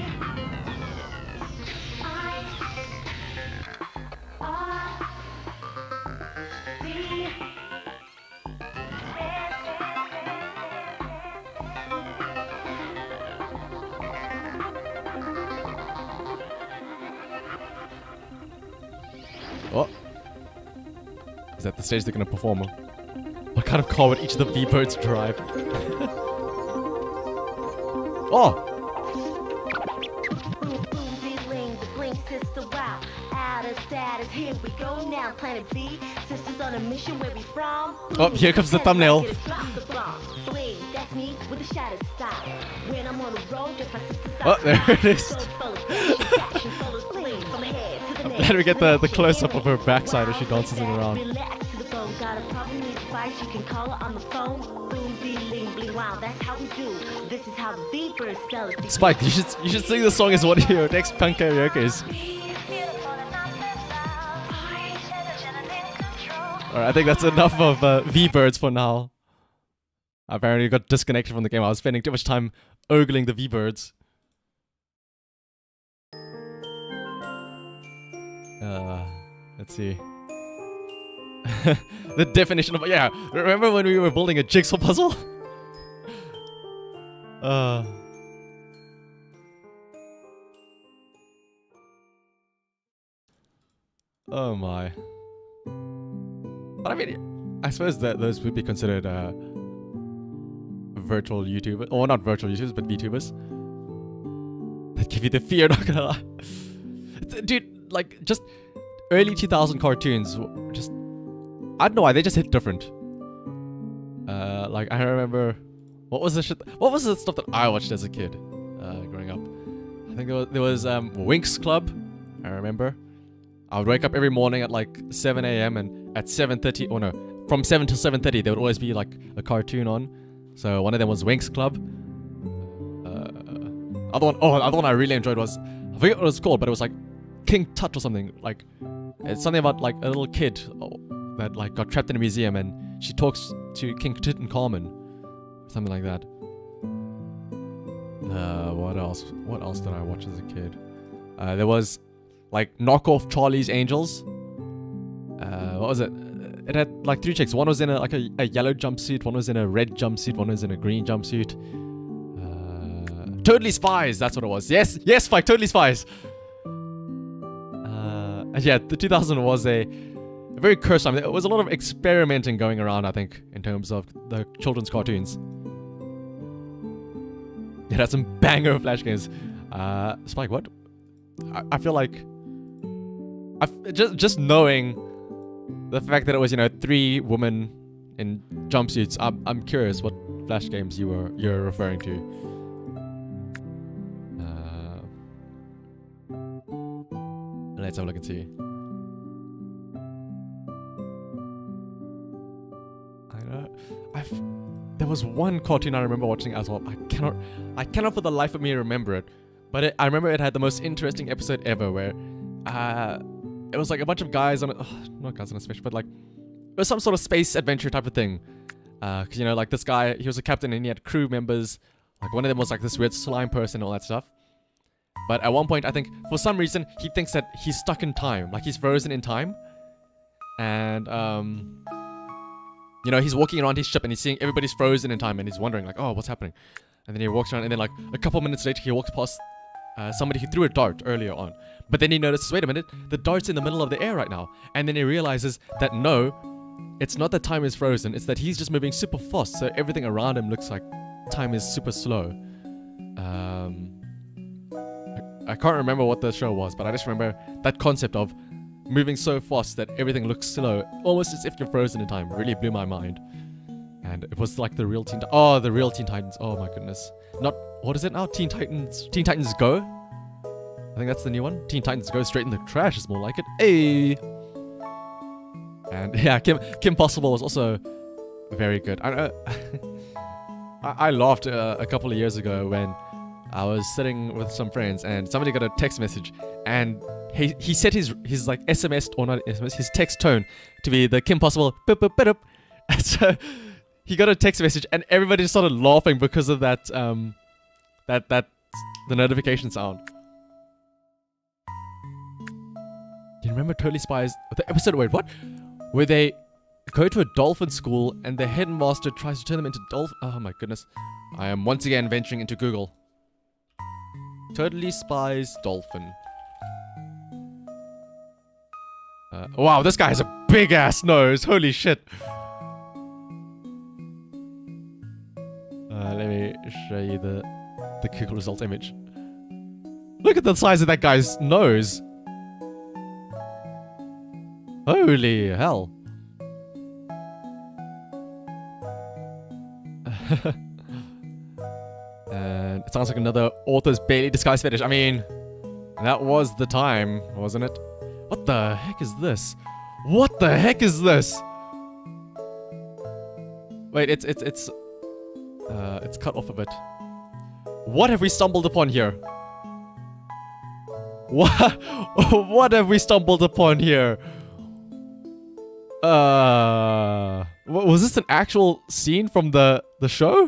Speaker 2: Oh. Is that the stage they're gonna perform on? What kind of car would each of the V-Birds drive? Oh! Oh, here comes the thumbnail. Oh, there it is. I'm glad we get the, the close-up of her backside as she dances it around. Spike, you should you should sing this song as one of your next punk karaoke's. Alright, I think that's enough of uh, V-Birds for now. I apparently got disconnected from the game. I was spending too much time ogling the V-Birds. Uh, let's see. The definition of... Yeah, remember when we were building a jigsaw puzzle? uh... Oh my. But I mean, I suppose that those would be considered uh, virtual YouTubers. Or not virtual YouTubers, but VTubers. That give you the fear, not gonna lie. Dude, like, just early two thousand cartoons, just... I don't know why, they just hit different. Uh, like, I remember... What was the shit... What was the stuff that I watched as a kid, uh, growing up? I think there was, there was um, Winx Club, I remember. I would wake up every morning at like seven A M and at seven thirty, or no, from seven till seven thirty, there would always be like a cartoon on. So one of them was Winx Club. Uh,
Speaker 1: Other one, oh, the other one I really enjoyed was, I forget what it was called, but it was like King Tut or something. Like, it's something about like a little kid that like got trapped in a museum and she talks to King Tutankhamun, something like that. Uh, what else? What else did I watch as a kid? Uh, there was like knockoff Charlie's Angels. Uh, what was it? It had like three chicks. One was in a, like a, a yellow jumpsuit. One was in a red jumpsuit. One was in a green jumpsuit. Uh, Totally Spies. That's what it was. Yes, yes, Spike. Totally Spies. Uh, yeah, the two thousand was a, a very cursed time. There was a lot of experimenting going around, I think, in terms of the children's cartoons. It had some banger Flash games. Uh, Spike, what? I, I feel like I just just knowing the fact that it was, you know, three women in jumpsuits. I'm I'm curious what Flash games you were you're referring to. Uh, let's have a look and see. I know. I've there was one cartoon I remember watching as well. I cannot I cannot for the life of me remember it, but it, I remember it had the most interesting episode ever where. Uh, It was like a bunch of guys on a, oh, not guys on a spaceship, but like, it was some sort of space adventure type of thing. Uh, cause you know, like this guy, he was a captain and he had crew members. Like one of them was like this weird slime person and all that stuff. But at one point, I think for some reason, he thinks that he's stuck in time. Like he's frozen in time. And, um, you know, he's walking around his ship and he's seeing everybody's frozen in time and he's wondering like, oh, what's happening? And then he walks around and then like a couple minutes later, he walks past Uh, somebody who threw a dart earlier on. But then he notices, wait a minute, the dart's in the middle of the air right now. And then he realizes that no, it's not that time is frozen, it's that he's just moving super fast, so everything around him looks like time is super slow. Um, I, I can't remember what the show was, but I just remember that concept of moving so fast that everything looks slow, almost as if you're frozen in time. Really blew my mind. And it was like the real Teen Titans. Oh, the real Teen Titans. Oh my goodness. Not, what is it now? Teen Titans. Teen Titans Go? I think that's the new one. Teen Titans Go straight in the trash is more like it. Hey! And yeah, Kim Kim Possible was also very good. I know. I, I laughed uh, a couple of years ago when I was sitting with some friends and somebody got a text message and he he set his his like S M S or not S M S, his text tone to be the Kim Possible. Boop, boop, boop, boop. And so he got a text message and everybody just started laughing because of that um that that the notification sound. Do you remember Totally Spies? The episode, wait, what? Where they go to a dolphin school and the headmaster tries to turn them into dolphin. Oh my goodness. I am once again venturing into Google. Totally Spies dolphin. Uh, wow, this guy has a big ass nose. Holy shit. Uh, let me show you the the Google results image. Look at the size of that guy's nose. Holy hell. And it sounds like another author's Bailey disguise fetish. I mean, that was the time, wasn't it? What the heck is this? What the heck is this? Wait, it's it's it's uh it's cut off a bit. What have we stumbled upon here? What what have we stumbled upon here? Uh, was this an actual scene from the the show?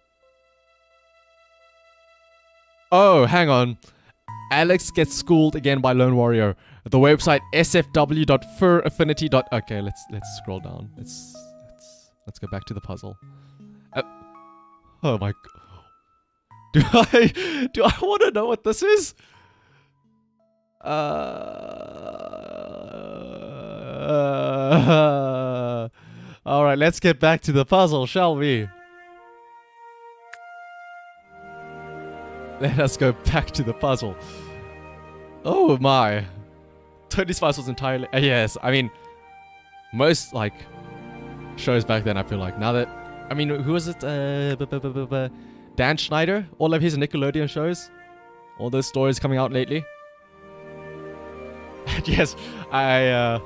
Speaker 1: Oh, hang on. Alex gets schooled again by Lone Warrior. The website s f w dot fur affinity. Okay, let's let's scroll down. Let's let's let's go back to the puzzle. Uh, oh my. Do I do I want to know what this is? Uh. Uh, all right, let's get back to the puzzle, shall we? Let us go back to the puzzle. Oh my. Totally Spies was entirely... Uh, yes, I mean, most, like, shows back then, I feel like. Now that... I mean, who was it? Uh, b -b -b -b -b Dan Schneider? All of his Nickelodeon shows? All those stories coming out lately? Yes, I... Uh,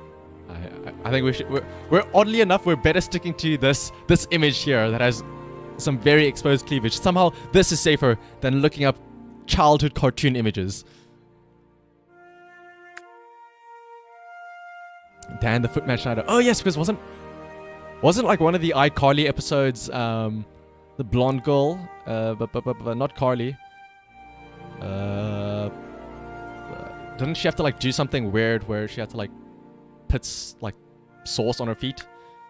Speaker 1: I, I think we should. We're, we're oddly enough, we're better sticking to this this image here that has some very exposed cleavage. Somehow this is safer than looking up childhood cartoon images. Dan the Footman Schneider. Oh yes, because wasn't wasn't like one of the iCarly episodes, um, the blonde girl, uh, but, but, but, but not Carly. Uh, didn't she have to like do something weird where she had to like put s- like sauce on her feet?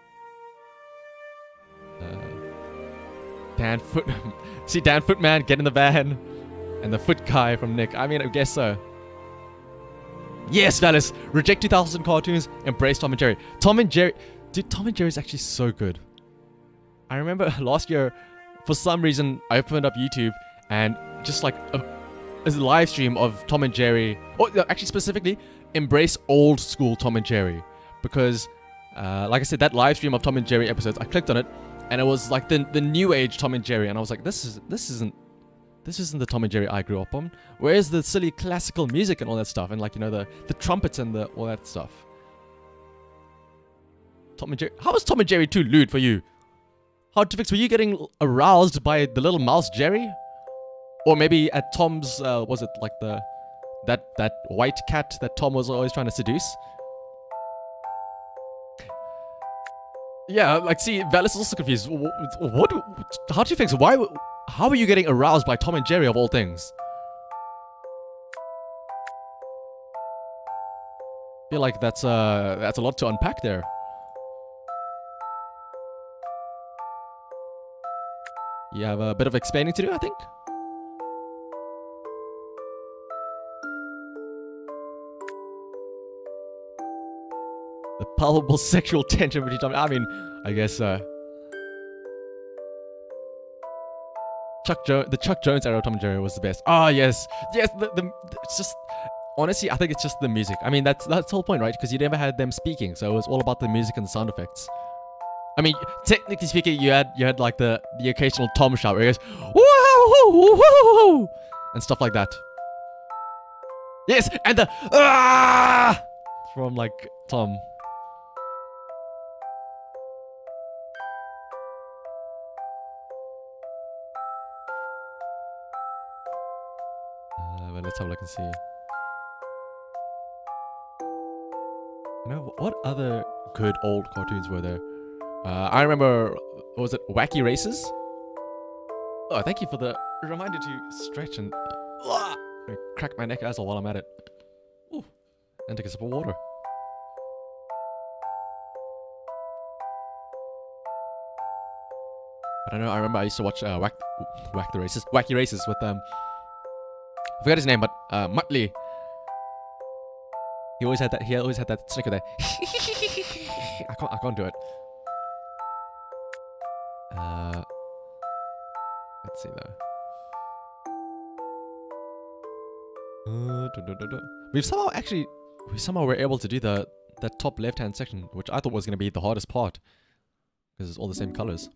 Speaker 1: Uh, Dan Foot, see Dan Footman get in the van, and the Foot guy from Nick. I mean, I guess so. Yes, Valis, reject two thousand cartoons, embrace Tom and Jerry. Tom and Jerry, dude, Tom and Jerry is actually so good. I remember last year, for some reason, I opened up YouTube and just like a, a live stream of Tom and Jerry, or actually specifically, embrace old school Tom and Jerry, because, uh, like I said, that live stream of Tom and Jerry episodes, I clicked on it, and it was like the the new age Tom and Jerry, and I was like, this is this isn't. This isn't the Tom and Jerry I grew up on. Where's the silly classical music and all that stuff? And like, you know, the, the trumpets and the all that stuff. Tom and Jerry. How was Tom and Jerry too lewd for you? Hard to fix. Were you getting aroused by the little mouse Jerry? Or maybe at Tom's, uh, was it like the, that, that white cat that Tom was always trying to seduce? Yeah, like, see, Valis is also confused. What, what, how do you fix? Why, how are you getting aroused by Tom and Jerry of all things? I feel like that's, uh, that's a lot to unpack there. You have a bit of explaining to do, I think. The palpable sexual tension between Tom. I mean, I guess uh, Chuck Jones, the Chuck Jones era of Tom and Jerry was the best. Ah, yes, yes. The, the it's just honestly, I think it's just the music. I mean, that's that's the whole point, right? Because you never had them speaking, so it was all about the music and the sound effects. I mean, technically speaking, you had you had like the the occasional Tom shout where he goes whoa, whoa, whoa, and stuff like that. Yes, and the ah from like Tom. Uh, well, let's have a look and see. You know, what other good old cartoons were there? Uh, I remember, what was it, Wacky Races? Oh, thank you for the reminder to stretch and uh, crack my neck as well while I'm at it. Ooh, and take a sip of water. I don't know, I remember I used to watch uh, Whack, Whack the Races, Wacky Races with, um, I forgot his name, but uh, Muttley. He always had that, he always had that snicker there. I can't, I can't do it. Uh, let's see though. Uh, duh, duh, duh, duh. We've somehow actually, we somehow were able to do the that top left-hand section, which I thought was going to be the hardest part, because it's all the same colors.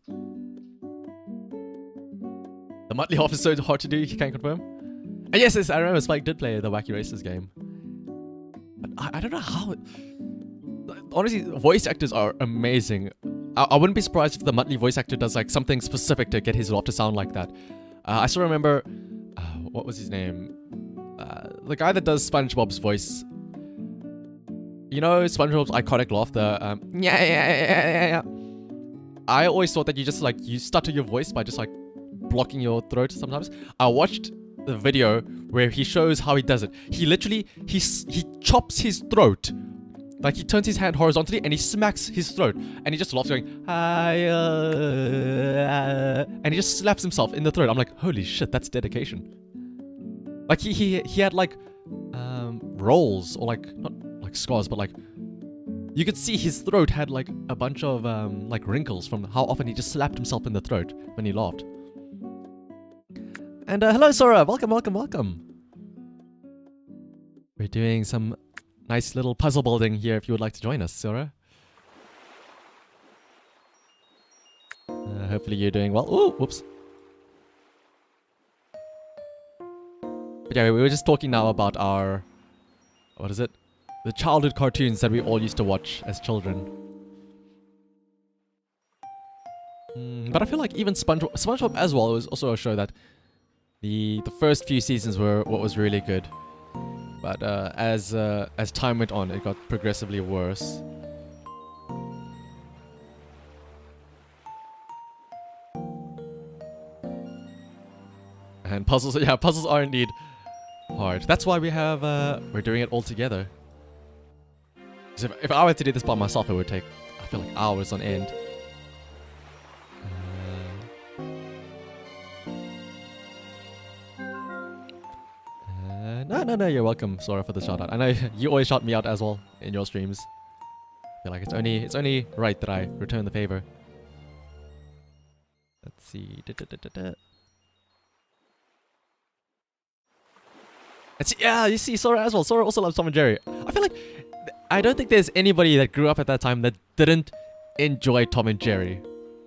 Speaker 1: The Muttley Half is so hard to do. You can't confirm. And yes, yes, I remember Spike did play the Wacky Races game, but I, I don't know how. It, honestly, voice actors are amazing. I, I wouldn't be surprised if the Muttley voice actor does like something specific to get his laugh to sound like that. Uh, I still remember, uh, what was his name? Uh, the guy that does SpongeBob's voice. You know SpongeBob's iconic laugh, the um, yeah, yeah, yeah, yeah, yeah. I always thought that you just like, you stutter your voice by just like blocking your throat sometimes. I watched the video where he shows how he does it. He literally, he, he chops his throat. Like, he turns his hand horizontally and he smacks his throat. And he just laughs going, hi, uh, and he just slaps himself in the throat. I'm like, holy shit, that's dedication. Like, he he, he had, like, um, rolls, or, like, not, like, scars, but, like, you could see his throat had, like, a bunch of, um, like, wrinkles from how often he just slapped himself in the throat when he laughed. And, uh, hello, Sora! Welcome, welcome, welcome! We're doing some nice little puzzle building here if you would like to join us, Sora. Uh, hopefully you're doing well. Oh, whoops. But yeah, we were just talking now about our, what is it? The childhood cartoons that we all used to watch as children. Mm, Mm, but I feel like even SpongeBob, SpongeBob as well was also a show that the the first few seasons were what was really good, but uh, as uh, as time went on, it got progressively worse. And puzzles, yeah, puzzles are indeed hard. That's why we have uh, we're doing it all together. 'Cause if if I were to do this by myself, it would take, I feel like, hours on end. Uh, no, no, no, you're welcome, Sora, for the shout out. I know you always shout me out as well in your streams. I feel like it's only it's only right that I return the favor. Let's see. Da, da, da, da, da. It's, yeah, you see, Sora as well. Sora also loves Tom and Jerry. I feel like I don't think there's anybody that grew up at that time that didn't enjoy Tom and Jerry.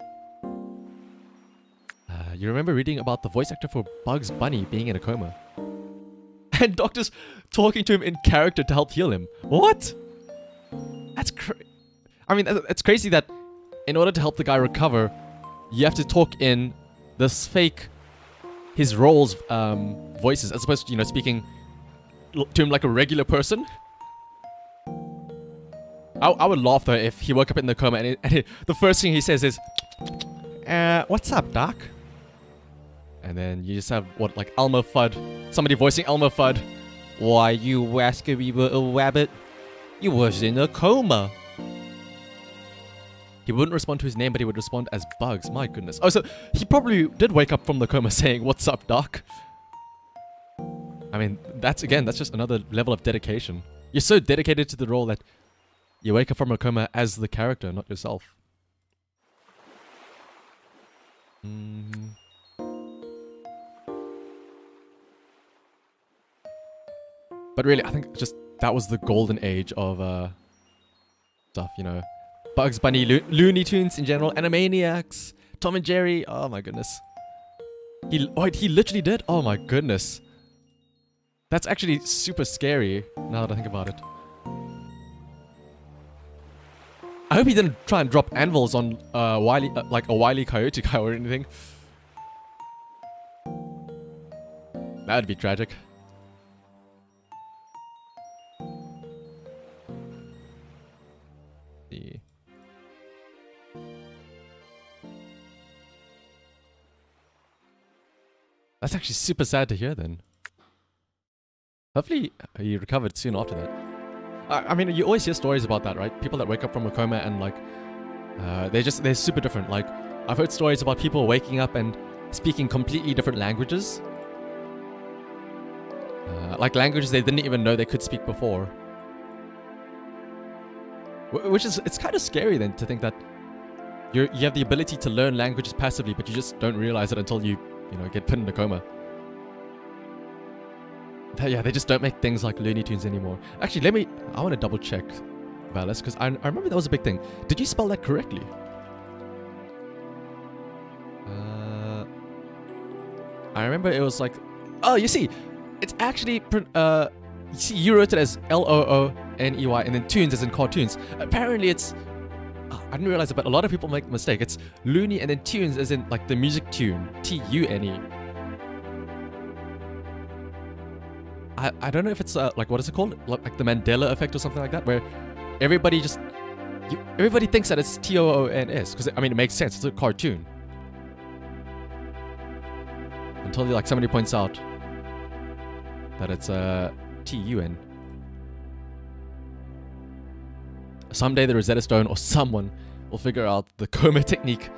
Speaker 1: Uh, you remember reading about the voice actor for Bugs Bunny being in a coma? And doctors talking to him in character to help heal him. What? That's cra- I mean, it's crazy that in order to help the guy recover, you have to talk in this fake, his roles, um, voices, as opposed to, you know, speaking to him like a regular person. I, I would laugh though if he woke up in the coma and, it, and it, the first thing he says is, uh, what's up, Doc? And then you just have, what, like Elmer Fudd. Somebody voicing Elmer Fudd. Why, you wascary little rabbit. You was in a coma. He wouldn't respond to his name, but he would respond as Bugs. My goodness. Oh, so he probably did wake up from the coma saying, what's up, Doc? I mean, that's, again, that's just another level of dedication. You're so dedicated to the role that you wake up from a coma as the character, not yourself. Mm-hmm. But really, I think just that was the golden age of uh, stuff, you know. Bugs Bunny, Lo Looney Tunes in general, Animaniacs, Tom and Jerry. Oh my goodness. He, oh, he literally did? Oh my goodness. That's actually super scary now that I think about it. I hope he didn't try and drop anvils on uh, Wile E, uh, like a Wile E Coyote guy or anything. That'd be tragic. See. That's actually super sad to hear then. Hopefully he recovered soon after that. I, I mean, you always hear stories about that, right? People that wake up from a coma and like, uh, they're just, they're super different. Like, I've heard stories about people waking up and speaking completely different languages. Uh, like languages they didn't even know they could speak before. Which is, it's kind of scary then to think that you're, you have the ability to learn languages passively, but you just don't realize it until you, you know, get put in a coma. Yeah, they just don't make things like Looney Tunes anymore. Actually, let me, I want to double check, Valis, because I, I remember that was a big thing. Did you spell that correctly? Uh, I remember it was like, oh, you see, it's actually, uh, you see, you wrote it as L O O N E Y and then tunes as in cartoons. Apparently it's, oh, I didn't realize it, but a lot of people make the mistake. It's Looney and then tunes as in like the music tune, T U N E. I, I don't know if it's uh, like, what is it called? Like, like the Mandela effect or something like that, where everybody just, you, everybody thinks that it's T O O N S, because I mean, it makes sense, it's a cartoon. Until like somebody points out that it's uh, T U N. Someday the Rosetta Stone or someone will figure out the coma technique.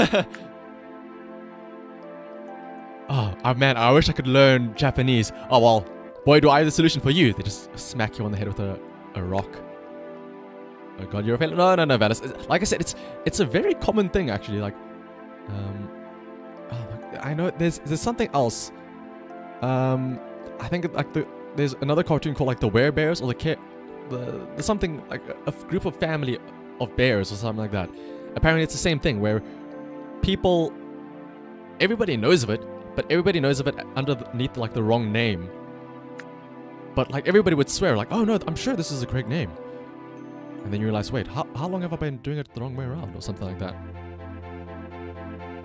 Speaker 1: Oh, oh man, I wish I could learn Japanese. Oh well. Boy, do I have the solution for you. They just smack you on the head with a, a rock. Oh god, you're a failure. No, no, no, Valis. Like I said, it's it's a very common thing, actually. Like, um, oh my, I know there's there's something else. Um, I think like the there's another cartoon called like the Werebears or the Care, the there's something like a, a group of family of bears or something like that. Apparently, it's the same thing where people, everybody knows of it, but everybody knows of it underneath like the wrong name. But like everybody would swear like, oh no, I'm sure this is a correct name. And then you realize, wait, how, how long have I been doing it the wrong way around or something like that?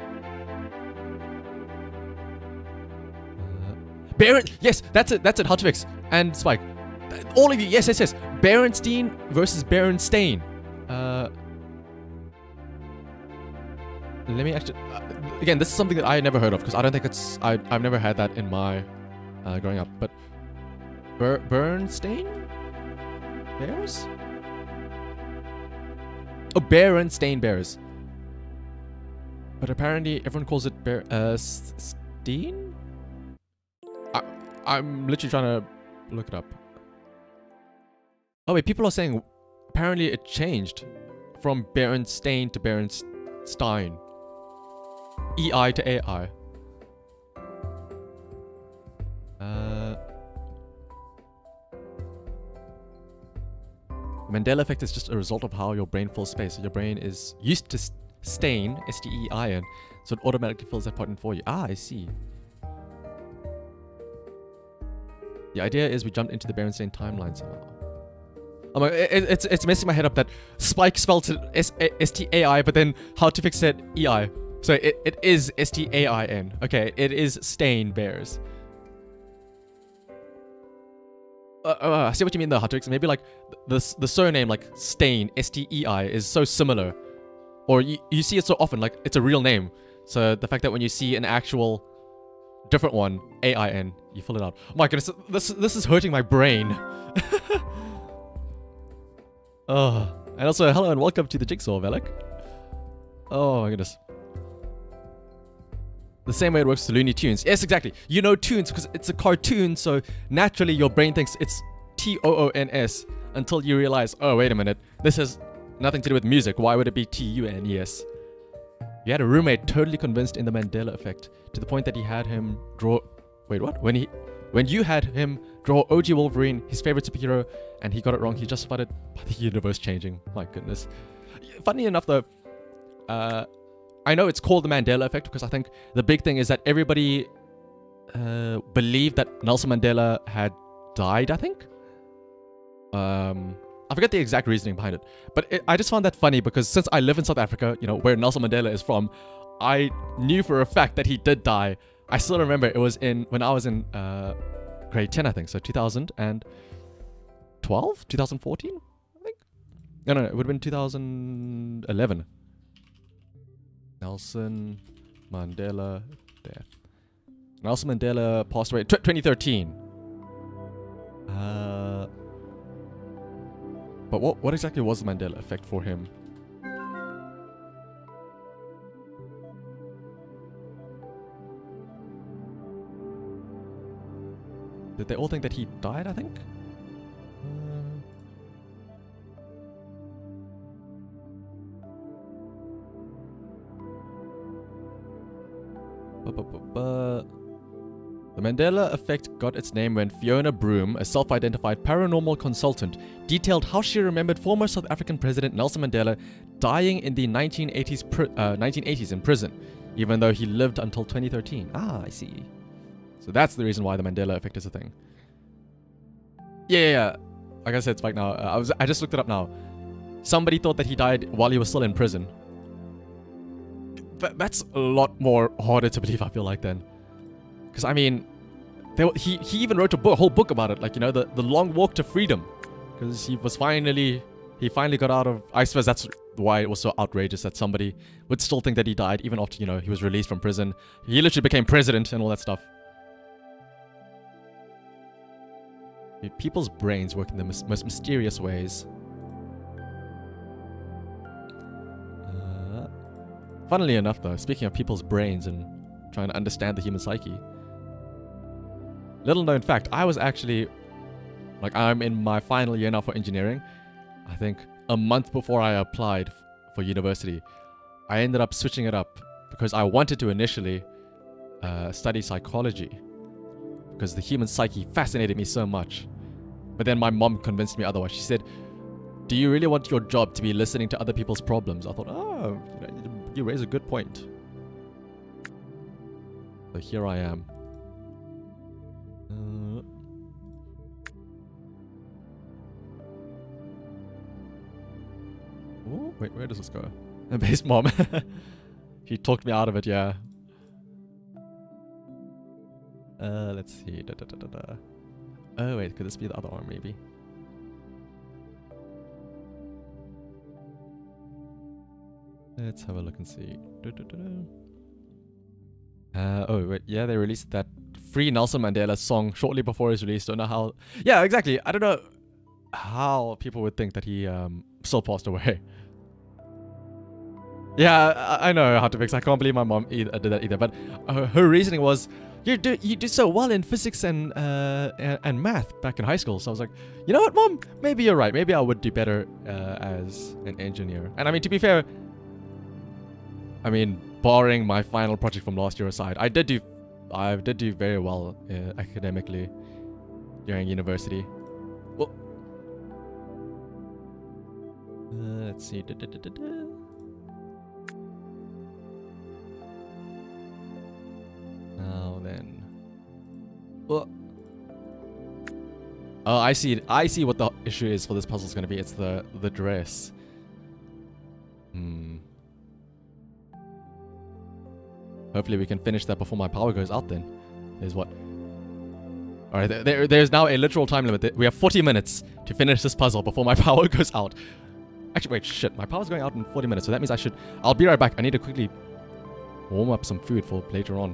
Speaker 2: Baron. Yes, that's it. That's it. How to fix. And Spike. All of you. Yes, yes, yes. Berenstein versus Berenstain. Uh, let me actually. Uh, again, this is something that I never heard of because I don't think it's. I I've never had that in my uh, growing up. But Ber Bernstein Bears. Oh, Berenstain Bears. But apparently everyone calls it Bear. Uh, Steen. I I'm literally trying to look it up. Oh wait, people are saying apparently it changed from Berenstain to Berenstein. E I to A I. Uh, the Mandela effect is just a result of how your brain fills space. So your brain is used to st stain, S T E I N, so it automatically fills that part in for you. Ah, I see. The idea is we jumped into the Berenstain timeline somehow. Oh my, it, it's it's messing my head up that Spike spelled it S S T A I, but then how to fix it E I. So it, it is S T A I N. Okay, it is Stain Bears. Uh, uh, I see what you mean though, Hatrix. Maybe like the the surname like Stain S T E I is so similar, or you you see it so often like it's a real name. So the fact that when you see an actual different one, A I N, you fill it out. Oh my goodness, this this is hurting my brain. Oh, and also hello and welcome to the Jigsaw, Velik. Oh my goodness. The same way it works to Looney Tunes. Yes, exactly. You know tunes because it's a cartoon, so naturally your brain thinks it's T O O N S until you realize, oh, wait a minute, this has nothing to do with music. Why would it be T U N E S? You had a roommate totally convinced in the Mandela effect to the point that he had him draw... Wait, what? When he... When you had him draw O G Wolverine, his favorite superhero, and he got it wrong, he justified it by the universe changing. My goodness. Funny enough, though, uh, I know it's called the Mandela effect because I think the big thing is that everybody uh, believed that Nelson Mandela had died, I think. Um, I forget the exact reasoning behind it. But it, I just found that funny because since I live in South Africa, you know, where Nelson Mandela is from, I knew for a fact that he did die. I still remember it was in when I was in uh, grade ten, I think. So two thousand twelve, two thousand fourteen, I think. No, no, no, it would have been two thousand eleven. Nelson Mandela death. Nelson Mandela passed away twenty thirteen. Uh, but what what exactly was the Mandela effect for him? Did they all think that he died, I think? Uh, bu bu bu the Mandela effect got its name when Fiona Broome, a self-identified paranormal consultant, detailed how she remembered former South African President Nelson Mandela dying in the nineteen eighties, uh, nineteen eighties in prison, even though he lived until twenty thirteen. Ah, I see. So that's the reason why the Mandela effect is a thing. Yeah, yeah, yeah. Like I said, Spike, now, uh, I was I just looked it up now. Somebody thought that he died while he was still in prison. Th that's a lot more harder to believe, I feel like, then. Because, I mean, they, he, he even wrote a book, whole book about it. Like, you know, the, the long walk to freedom. Because he was finally... He finally got out of... I suppose that's why it was so outrageous that somebody would still think that he died, even after, you know, he was released from prison. He literally became president and all that stuff. Dude, people's brains work in the mis most mysterious ways. Uh, funnily enough, though, speaking of people's brains and trying to understand the human psyche, little known fact, I was actually, like, I'm in my final year now for engineering. I think a month before I applied for university, I ended up switching it up because I wanted to initially uh, study psychology because the human psyche fascinated me so much. But then my mom convinced me otherwise. She said, do you really want your job to be listening to other people's problems? I thought, oh, you know, you raise a good point. So here I am. Uh, oh, wait, where does this go? Base mom. She talked me out of it, yeah. Uh, let's see. Da, da, da, da, da. Oh wait, could this be the other arm maybe? Let's have a look and see. Da, da, da, da. Uh, oh wait, yeah, they released that Free Nelson Mandela song shortly before his release. Don't know how. Yeah, exactly. I don't know how people would think that he um still passed away. Yeah, I, I know how to fix. I can't believe my mom either, did that either. But uh, her reasoning was, you do you did so well in physics and uh and, and math back in high school. So I was like, you know what, mom? Maybe you're right. Maybe I would do better uh, as an engineer. And I mean, to be fair, I mean, barring my final project from last year aside, I did do, I did do very well uh, academically during university. Well, uh, let's see. Da, da, da, da, da. Now then. Well. Oh, I see. I see what the issue is for this puzzle is going to be. It's the the dress. Hmm. Hopefully we can finish that before my power goes out then. There's what? Alright, there, there, there's now a literal time limit. We have forty minutes to finish this puzzle before my power goes out. Actually, wait, shit. My power's going out in forty minutes, so that means I should... I'll be right back. I need to quickly warm up some food for later on.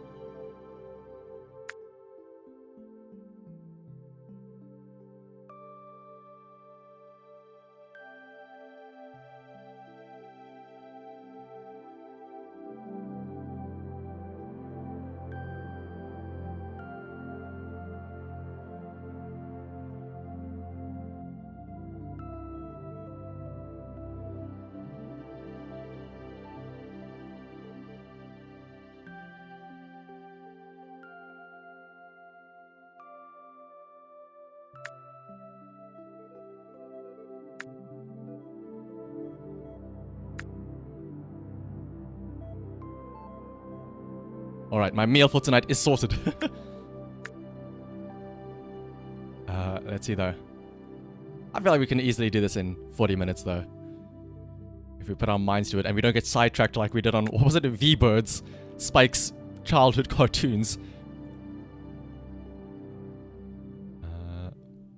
Speaker 2: Alright, my meal for tonight is sorted. uh, let's see though. I feel like we can easily do this in forty minutes though. If we put our minds to it and we don't get sidetracked like we did on, what was it, V-Birds? Spike's childhood cartoons. Uh,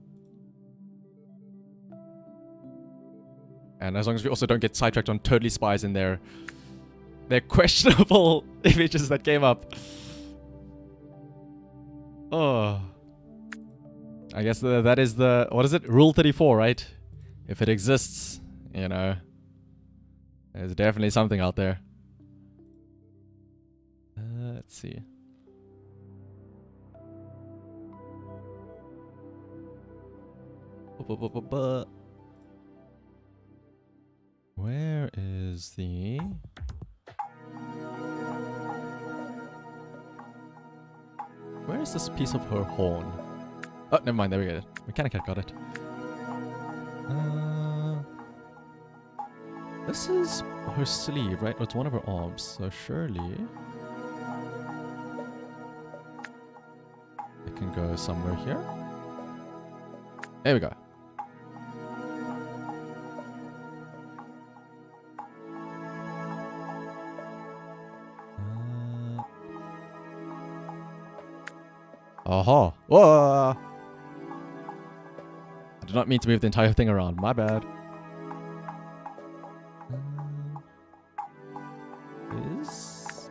Speaker 2: and as long as we also don't get sidetracked on Totally Spies in there. They're questionable images that came up. Oh. I guess the, that is the... What is it? Rule thirty-four, right? If it exists, you know. There's definitely something out there. Uh, let's see. Where is the... Where is this piece of her horn? Oh, never mind. There we go. Mechanic had got it. Uh, this is her sleeve, right? It's one of her arms. So surely it can go somewhere here. There we go. Aha! Whoa! I did not mean to move the entire thing around. My bad. Um, is...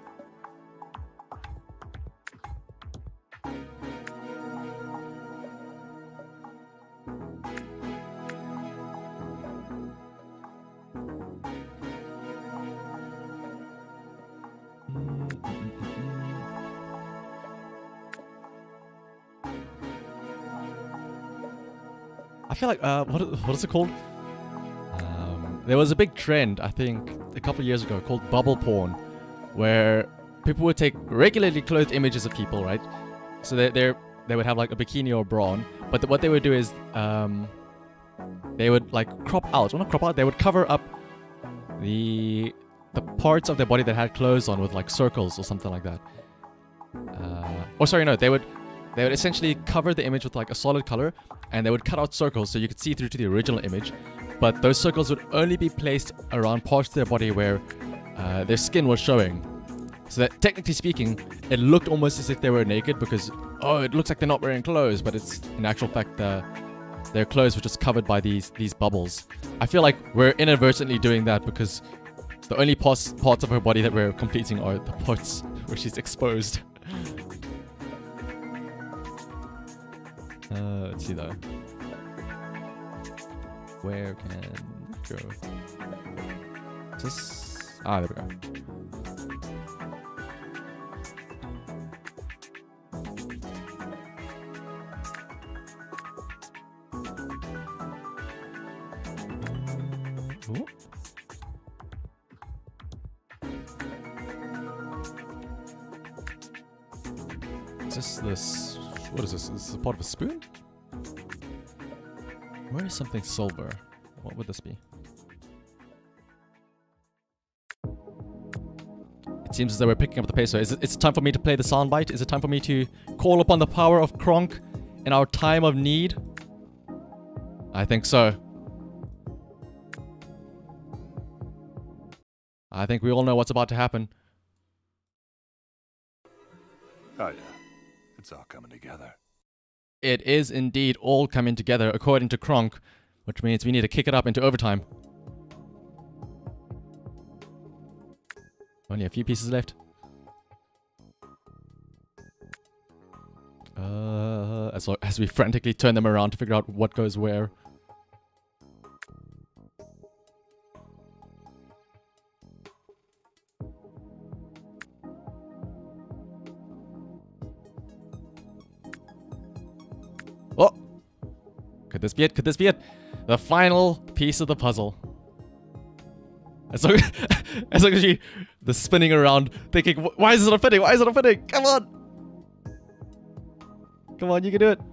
Speaker 2: I feel like, uh, what, what is it called? Um, there was a big trend, I think, a couple years ago called bubble porn, where people would take regularly clothed images of people, right? So they they they would have like a bikini or bra on, but the, what they would do is um, they would like crop out, well not crop out, they would cover up the the parts of their body that had clothes on with like circles or something like that. Uh, or sorry, no, they would. They would essentially cover the image with like a solid color, and they would cut out circles so you could see through to the original image. But those circles would only be placed around parts of their body where uh, their skin was showing.
Speaker 1: So that technically speaking, it looked almost as if they were naked because, oh, it looks like they're not wearing clothes, but it's in actual fact uh, their clothes were just covered by these these bubbles. I feel like we're inadvertently doing that because the only parts parts of her body that we're completing are the parts where she's exposed. uh, let's see though. Where can go? Is this? Ah, there we go. Ooh. Is this this? What is this? Is this a part of a spoon? Where is something silver? What would this be? It seems as though we're picking up the pace. So is it, it's time for me to play the soundbite? Is it time for me to call upon the power of Kronk in our time of need? I think so. I think we all know what's about to happen.
Speaker 3: Oh, yeah. It's all coming together.
Speaker 1: It is indeed all coming together according to Kronk, which means we need to kick it up into overtime. Only a few pieces left. Uh, as, lo as we frantically turn them around to figure out what goes where. Oh! Could this be it? Could this be it? The final piece of the puzzle. As long as, as, long as you... The spinning around, thinking, why is it not fitting? Why is it not fitting? Come on! Come on, you can do it.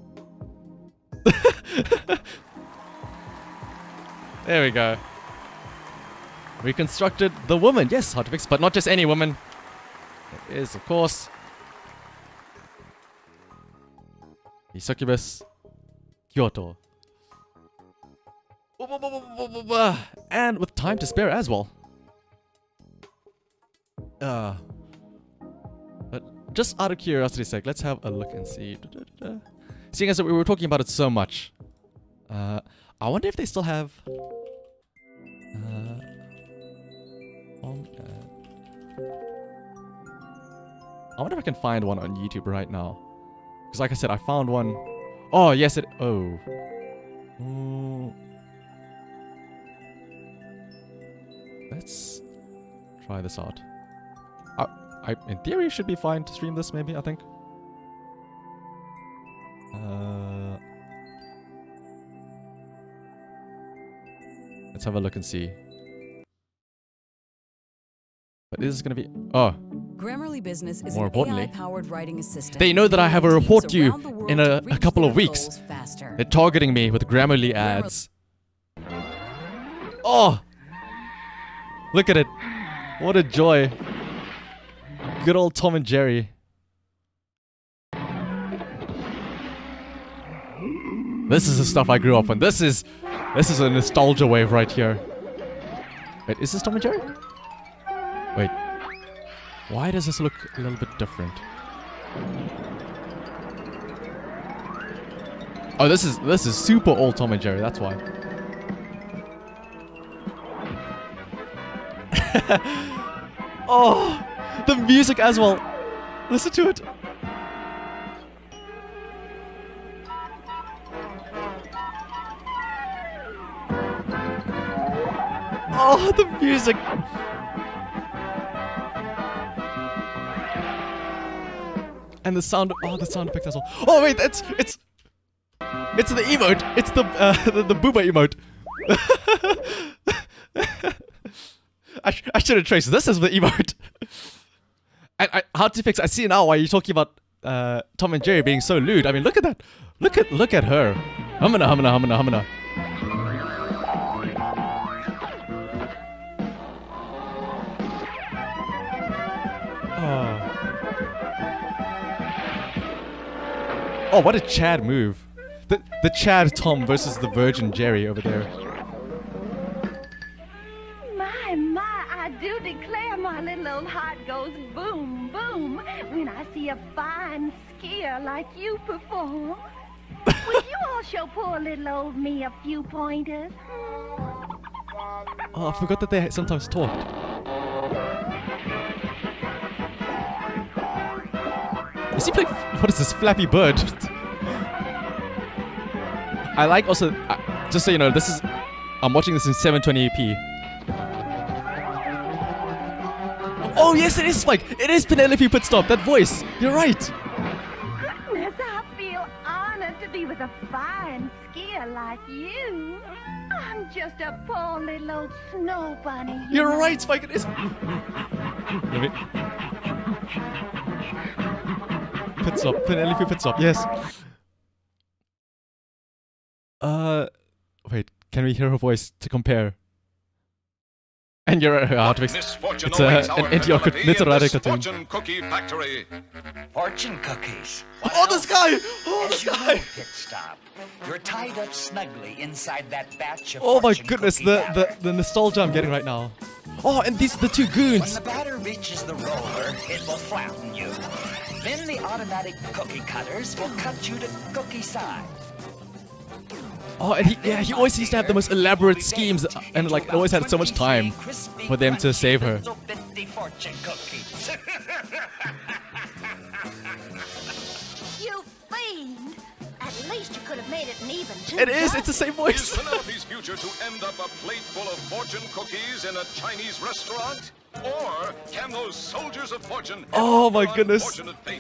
Speaker 1: There we go. Reconstructed the woman. Yes, hard to fix, but not just any woman. It is, of course, the succubus Kyoto. And with time to spare as well. Uh, but just out of curiosity's sake, let's have a look and see. Seeing as we were talking about it so much, uh, I wonder if they still have. Uh, on, uh, I wonder if I can find one on YouTube right now. Because like I said, I found one. Oh, yes it... Oh. Mm. Let's try this out. I, I, in theory, should be fine to stream this, maybe, I think. Uh, let's have a look and see. But this is going to be... Oh.
Speaker 6: Grammarly Business is
Speaker 1: More
Speaker 6: an
Speaker 1: importantly,
Speaker 6: A I-powered writing assistant.
Speaker 1: They know that I have a report due in a, a couple of weeks. They're targeting me with Grammarly ads. Oh! Look at it. What a joy. Good old Tom and Jerry. This is the stuff I grew up on. This is this is a nostalgia wave right here. Wait, is this Tom and Jerry? Wait. Why does this look a little bit different? Oh, this is this is super old Tom and Jerry, that's why. Oh, the music as well. Listen to it. Oh, the music. And the sound, oh, the sound effects as well. Oh wait, it's it's it's the emote. It's the uh, the, the booba emote. I sh I should have traced this as the emote. And I, how to fix? I see now why you're talking about uh, Tom and Jerry being so lewd. I mean, look at that. Look at look at her. Humana, humana, humana, humana. Oh. Oh, what a Chad move. The, the Chad Tom versus the Virgin Jerry over there.
Speaker 7: My, my, I do declare my my little old heart goes boom, boom when I see a fine skier like you perform. Will you all show poor little old me a few pointers?
Speaker 1: Oh, I forgot that they sometimes talked. Is he playing? What is this, Flappy Bird? I like also, uh, just so you know, this is, I'm watching this in seven twenty p. Oh yes, it is Spike. It is Penelope Pitstop. That voice. You're right.
Speaker 7: Goodness, I feel honored to be with a fine skier like you. I'm just a poor little old snow bunny. You
Speaker 1: You're
Speaker 7: know.
Speaker 1: right, Spike. It is. Let me- Pitstop. Penelope Pitstop. Yes. Uh, wait. Can we hear her voice to compare? And you're uh, how to fix
Speaker 3: Miss Fortune
Speaker 1: it's uh,
Speaker 3: awaits
Speaker 1: an
Speaker 3: our
Speaker 1: N T R
Speaker 3: Penelope in
Speaker 1: Mitterrand
Speaker 3: this
Speaker 1: cartoon.
Speaker 3: Fortune Cookie Factory.
Speaker 8: Fortune cookies.
Speaker 1: Oh, this guy! Oh,
Speaker 8: As
Speaker 1: this
Speaker 8: you know,
Speaker 1: guy!
Speaker 8: Pit Stop, you're tied up snugly inside that batch of
Speaker 1: Oh my
Speaker 8: fortune
Speaker 1: goodness,
Speaker 8: cookie
Speaker 1: the,
Speaker 8: batter.
Speaker 1: the the nostalgia I'm getting right now. Oh, and these the two
Speaker 8: When
Speaker 1: goons.
Speaker 8: the batter reaches the roller, it will flatten you. Then the automatic cookie cutters will cut you to cookie size.
Speaker 1: Oh, and he yeah, he always used to have the most elaborate schemes, and like always had so much time for them to save her.
Speaker 8: Fortune cookies.
Speaker 7: You fiend! At least you could have made it an even two.
Speaker 1: It is. It's the same
Speaker 3: Is
Speaker 1: voice.
Speaker 3: Penelope's future to end up a plate full of fortune cookies in a Chinese restaurant? Or can those soldiers of fortune
Speaker 1: Oh my
Speaker 3: embark on
Speaker 1: goodness.
Speaker 3: fortunate fate?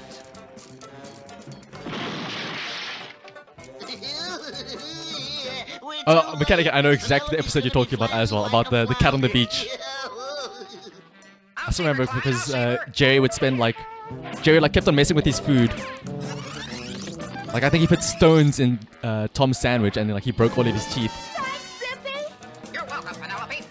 Speaker 1: Uh, mechanic, I know exactly the episode you're talking about as well, about the the cat on the beach. I still remember because uh, Jerry would spend like Jerry like kept on messing with his food. Like I think he put stones in uh, Tom's sandwich and like he broke all of his teeth.
Speaker 7: Thanks, Zippy.
Speaker 8: You're welcome, Penelope.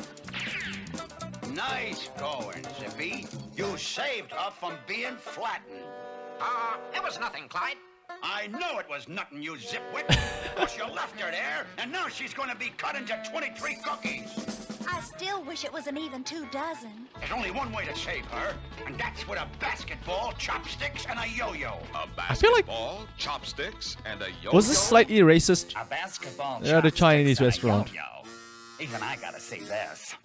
Speaker 8: Nice going, Zippy. You saved her from being flattened.
Speaker 9: Uh, it was nothing, Clyde.
Speaker 8: I know it was nothing, you zipwit. Because you left her there, and now she's going to be cut into twenty-three cookies.
Speaker 7: I still wish it was an even two dozen.
Speaker 8: There's only one way to save her, and that's with a basketball, chopsticks, and a yo-yo.
Speaker 3: A
Speaker 1: I feel like-
Speaker 3: basketball, chopsticks, and a yo-yo?
Speaker 1: Was this slightly racist?
Speaker 8: A basketball,
Speaker 1: Yeah, the
Speaker 8: chopsticks,
Speaker 1: Chinese
Speaker 8: and a
Speaker 1: restaurant.
Speaker 8: yo-yo. Even I gotta see this.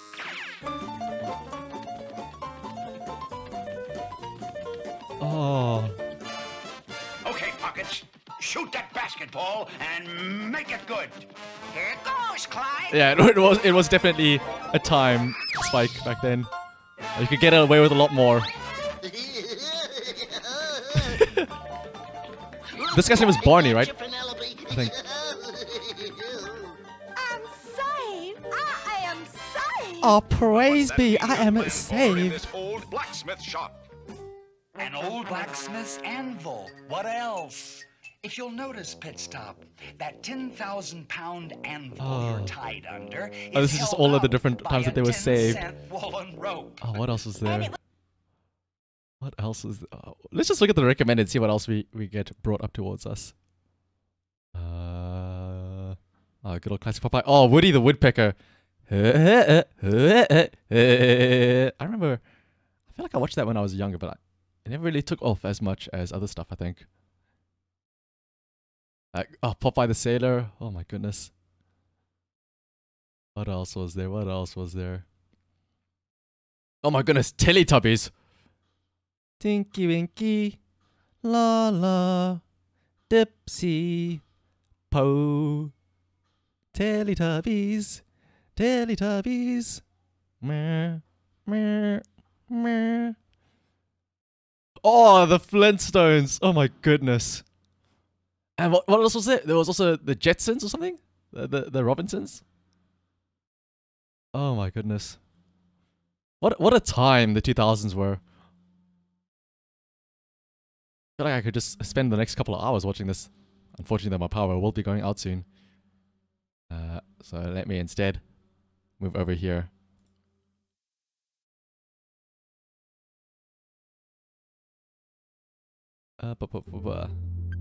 Speaker 1: Oh.
Speaker 8: Okay, Pockets, shoot that basketball and make it good.
Speaker 9: Here it goes, Clyde.
Speaker 1: Yeah, it was it was definitely a time spike back then. You could get away with a lot more. This guy's name was Barney, right? I think.
Speaker 7: I'm saved. I am saved.
Speaker 1: Oh, praise
Speaker 3: That
Speaker 1: be,
Speaker 3: means
Speaker 1: I
Speaker 3: you're
Speaker 1: am
Speaker 3: playing for in
Speaker 1: saved.
Speaker 3: this old blacksmith shop.
Speaker 8: An old blacksmith's anvil. What else? If you'll notice, Pit Stop, that ten thousand pound anvil
Speaker 1: Oh.
Speaker 8: you're tied under
Speaker 1: Oh, this
Speaker 8: is
Speaker 1: is just
Speaker 8: held
Speaker 1: all of the
Speaker 8: out
Speaker 1: different
Speaker 8: by
Speaker 1: times
Speaker 8: a
Speaker 1: that they were
Speaker 8: ten
Speaker 1: saved.
Speaker 8: cent woolen rope.
Speaker 1: Oh, what else was there? What else is? Oh, let's just look at the recommended, see what else we we get brought up towards us. Uh, oh, good old classic Popeye. Oh, Woody the Woodpecker. I remember. I feel like I watched that when I was younger, but I, it never really took off as much as other stuff, I think. Like, oh, Popeye the Sailor. Oh my goodness. What else was there? What else was there? Oh my goodness, Teletubbies. Tinky Winky, la la, Dipsy, Po, Teletubbies, Teletubbies, meh, meh, meh. Oh, the Flintstones. Oh my goodness. And what, what else was there? There was also the Jetsons or something? The, the, the Robinsons? Oh my goodness. What, what a time the two thousands were. I feel like I could just spend the next couple of hours watching this. Unfortunately, my power will be going out soon. Uh, so let me instead move over here. Uh, bu- bu- bu- bu-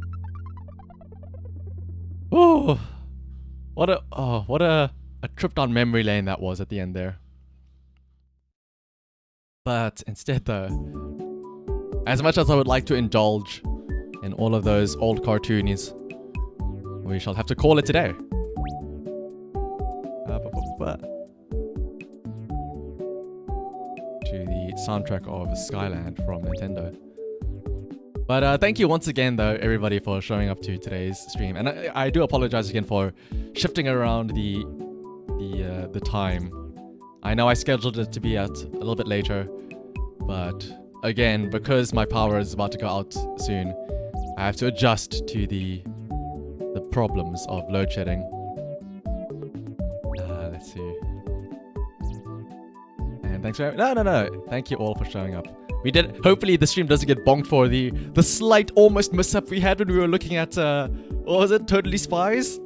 Speaker 1: Oh, what a oh what a a trip down memory lane that was at the end there. But instead though, as much as I would like to indulge in all of those old cartoonies, we shall have to call it today. Uh, bu- bu- bu- to the soundtrack of Skyland from Nintendo. But uh, thank you once again though, everybody, for showing up to today's stream. And I, I do apologize again for shifting around the the uh, the time. I know I scheduled it to be at a little bit later, but again, because my power is about to go out soon, I have to adjust to the the problems of load shedding. Uh, let's see. And thanks for no no no. Thank you all for showing up. We did. Hopefully, the stream doesn't get bonked for the the slight almost mishap we had when we were looking at uh, what was it? Totally Spies.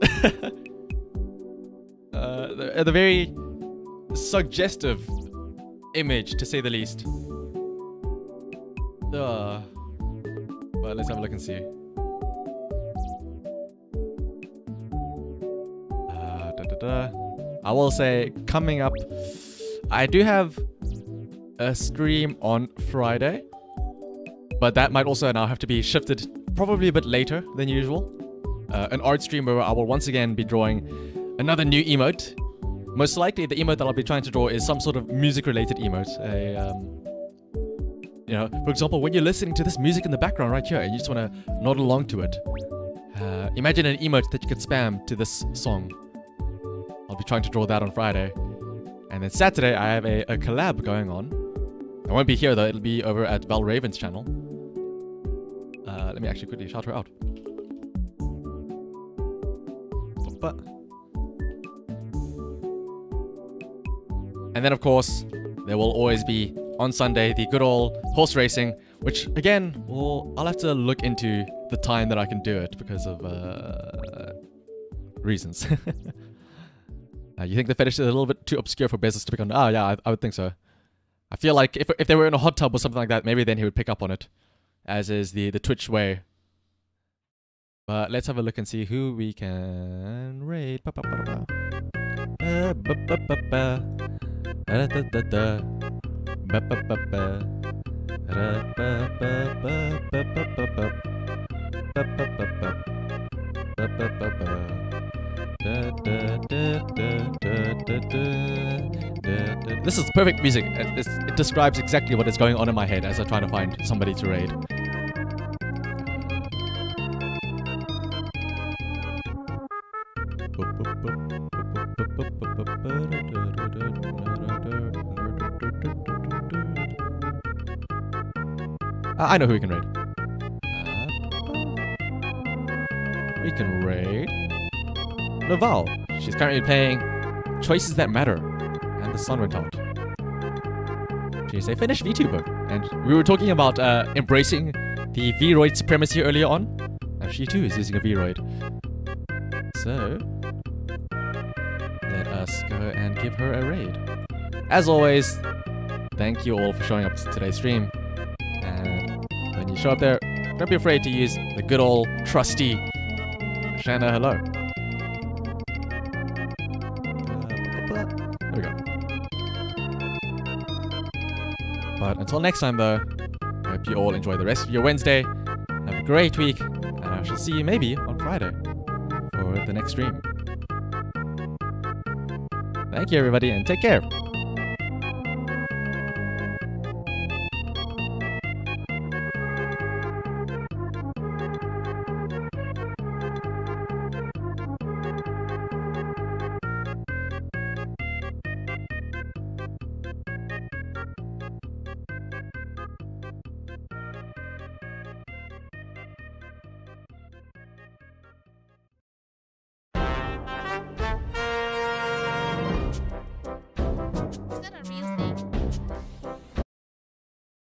Speaker 1: uh, the, the very suggestive image, to say the least. Uh, but let's have a look and see. Uh, da, da, da. I will say, coming up, I do have a stream on Friday, but that might also now have to be shifted probably a bit later than usual. Uh, an art stream where I will once again be drawing another new emote. Most likely the emote that I'll be trying to draw is some sort of music related emote. A, um, you know, for example, when you're listening to this music in the background right here and you just want to nod along to it, uh, imagine an emote that you could spam to this song. I'll be trying to draw that on Friday. And then Saturday I have a, a collab going on. I won't be here though, it'll be over at Val Raven's channel. Uh, let me actually quickly shout her out. And then of course, there will always be on Sunday the good old horse racing, which again, well, I'll have to look into the time that I can do it because of uh, reasons. uh, you think the fetish is a little bit too obscure for Bezos to pick on? Oh yeah, I, I would think so. I feel like if, if they were in a hot tub or something like that, maybe then he would pick up on it, as is the, the Twitch way. But let's have a look and see who we can raid. Ba, ba, ba, ba. Uh, ba, ba, ba, ba. Da, da, da, da. Ba, ba, ba, ba. Da, ba, ba, ba, ba, ba, ba, ba. Ba, ba, ba, ba. Ba, ba, ba, ba. Da, da, da, da, da, da, da, da. This is perfect music. It, it's, it describes exactly what is going on in my head as I try to find somebody to raid. Uh, I know who we can raid. Uh, we can raid Laval. She's currently playing Choices That Matter, and the sun went out. She's a Finnish VTuber, and we were talking about uh, embracing the V-Roid supremacy earlier on, and she too is using a V-Roid. So, let us go and give her a raid. As always, thank you all for showing up to today's stream, and when you show up there, don't be afraid to use the good old trusty Shanna hello. There we go. But until next time though, I hope you all enjoy the rest of your Wednesday. Have a great week, and I shall see you maybe on Friday for the next stream. Thank you everybody, and take care.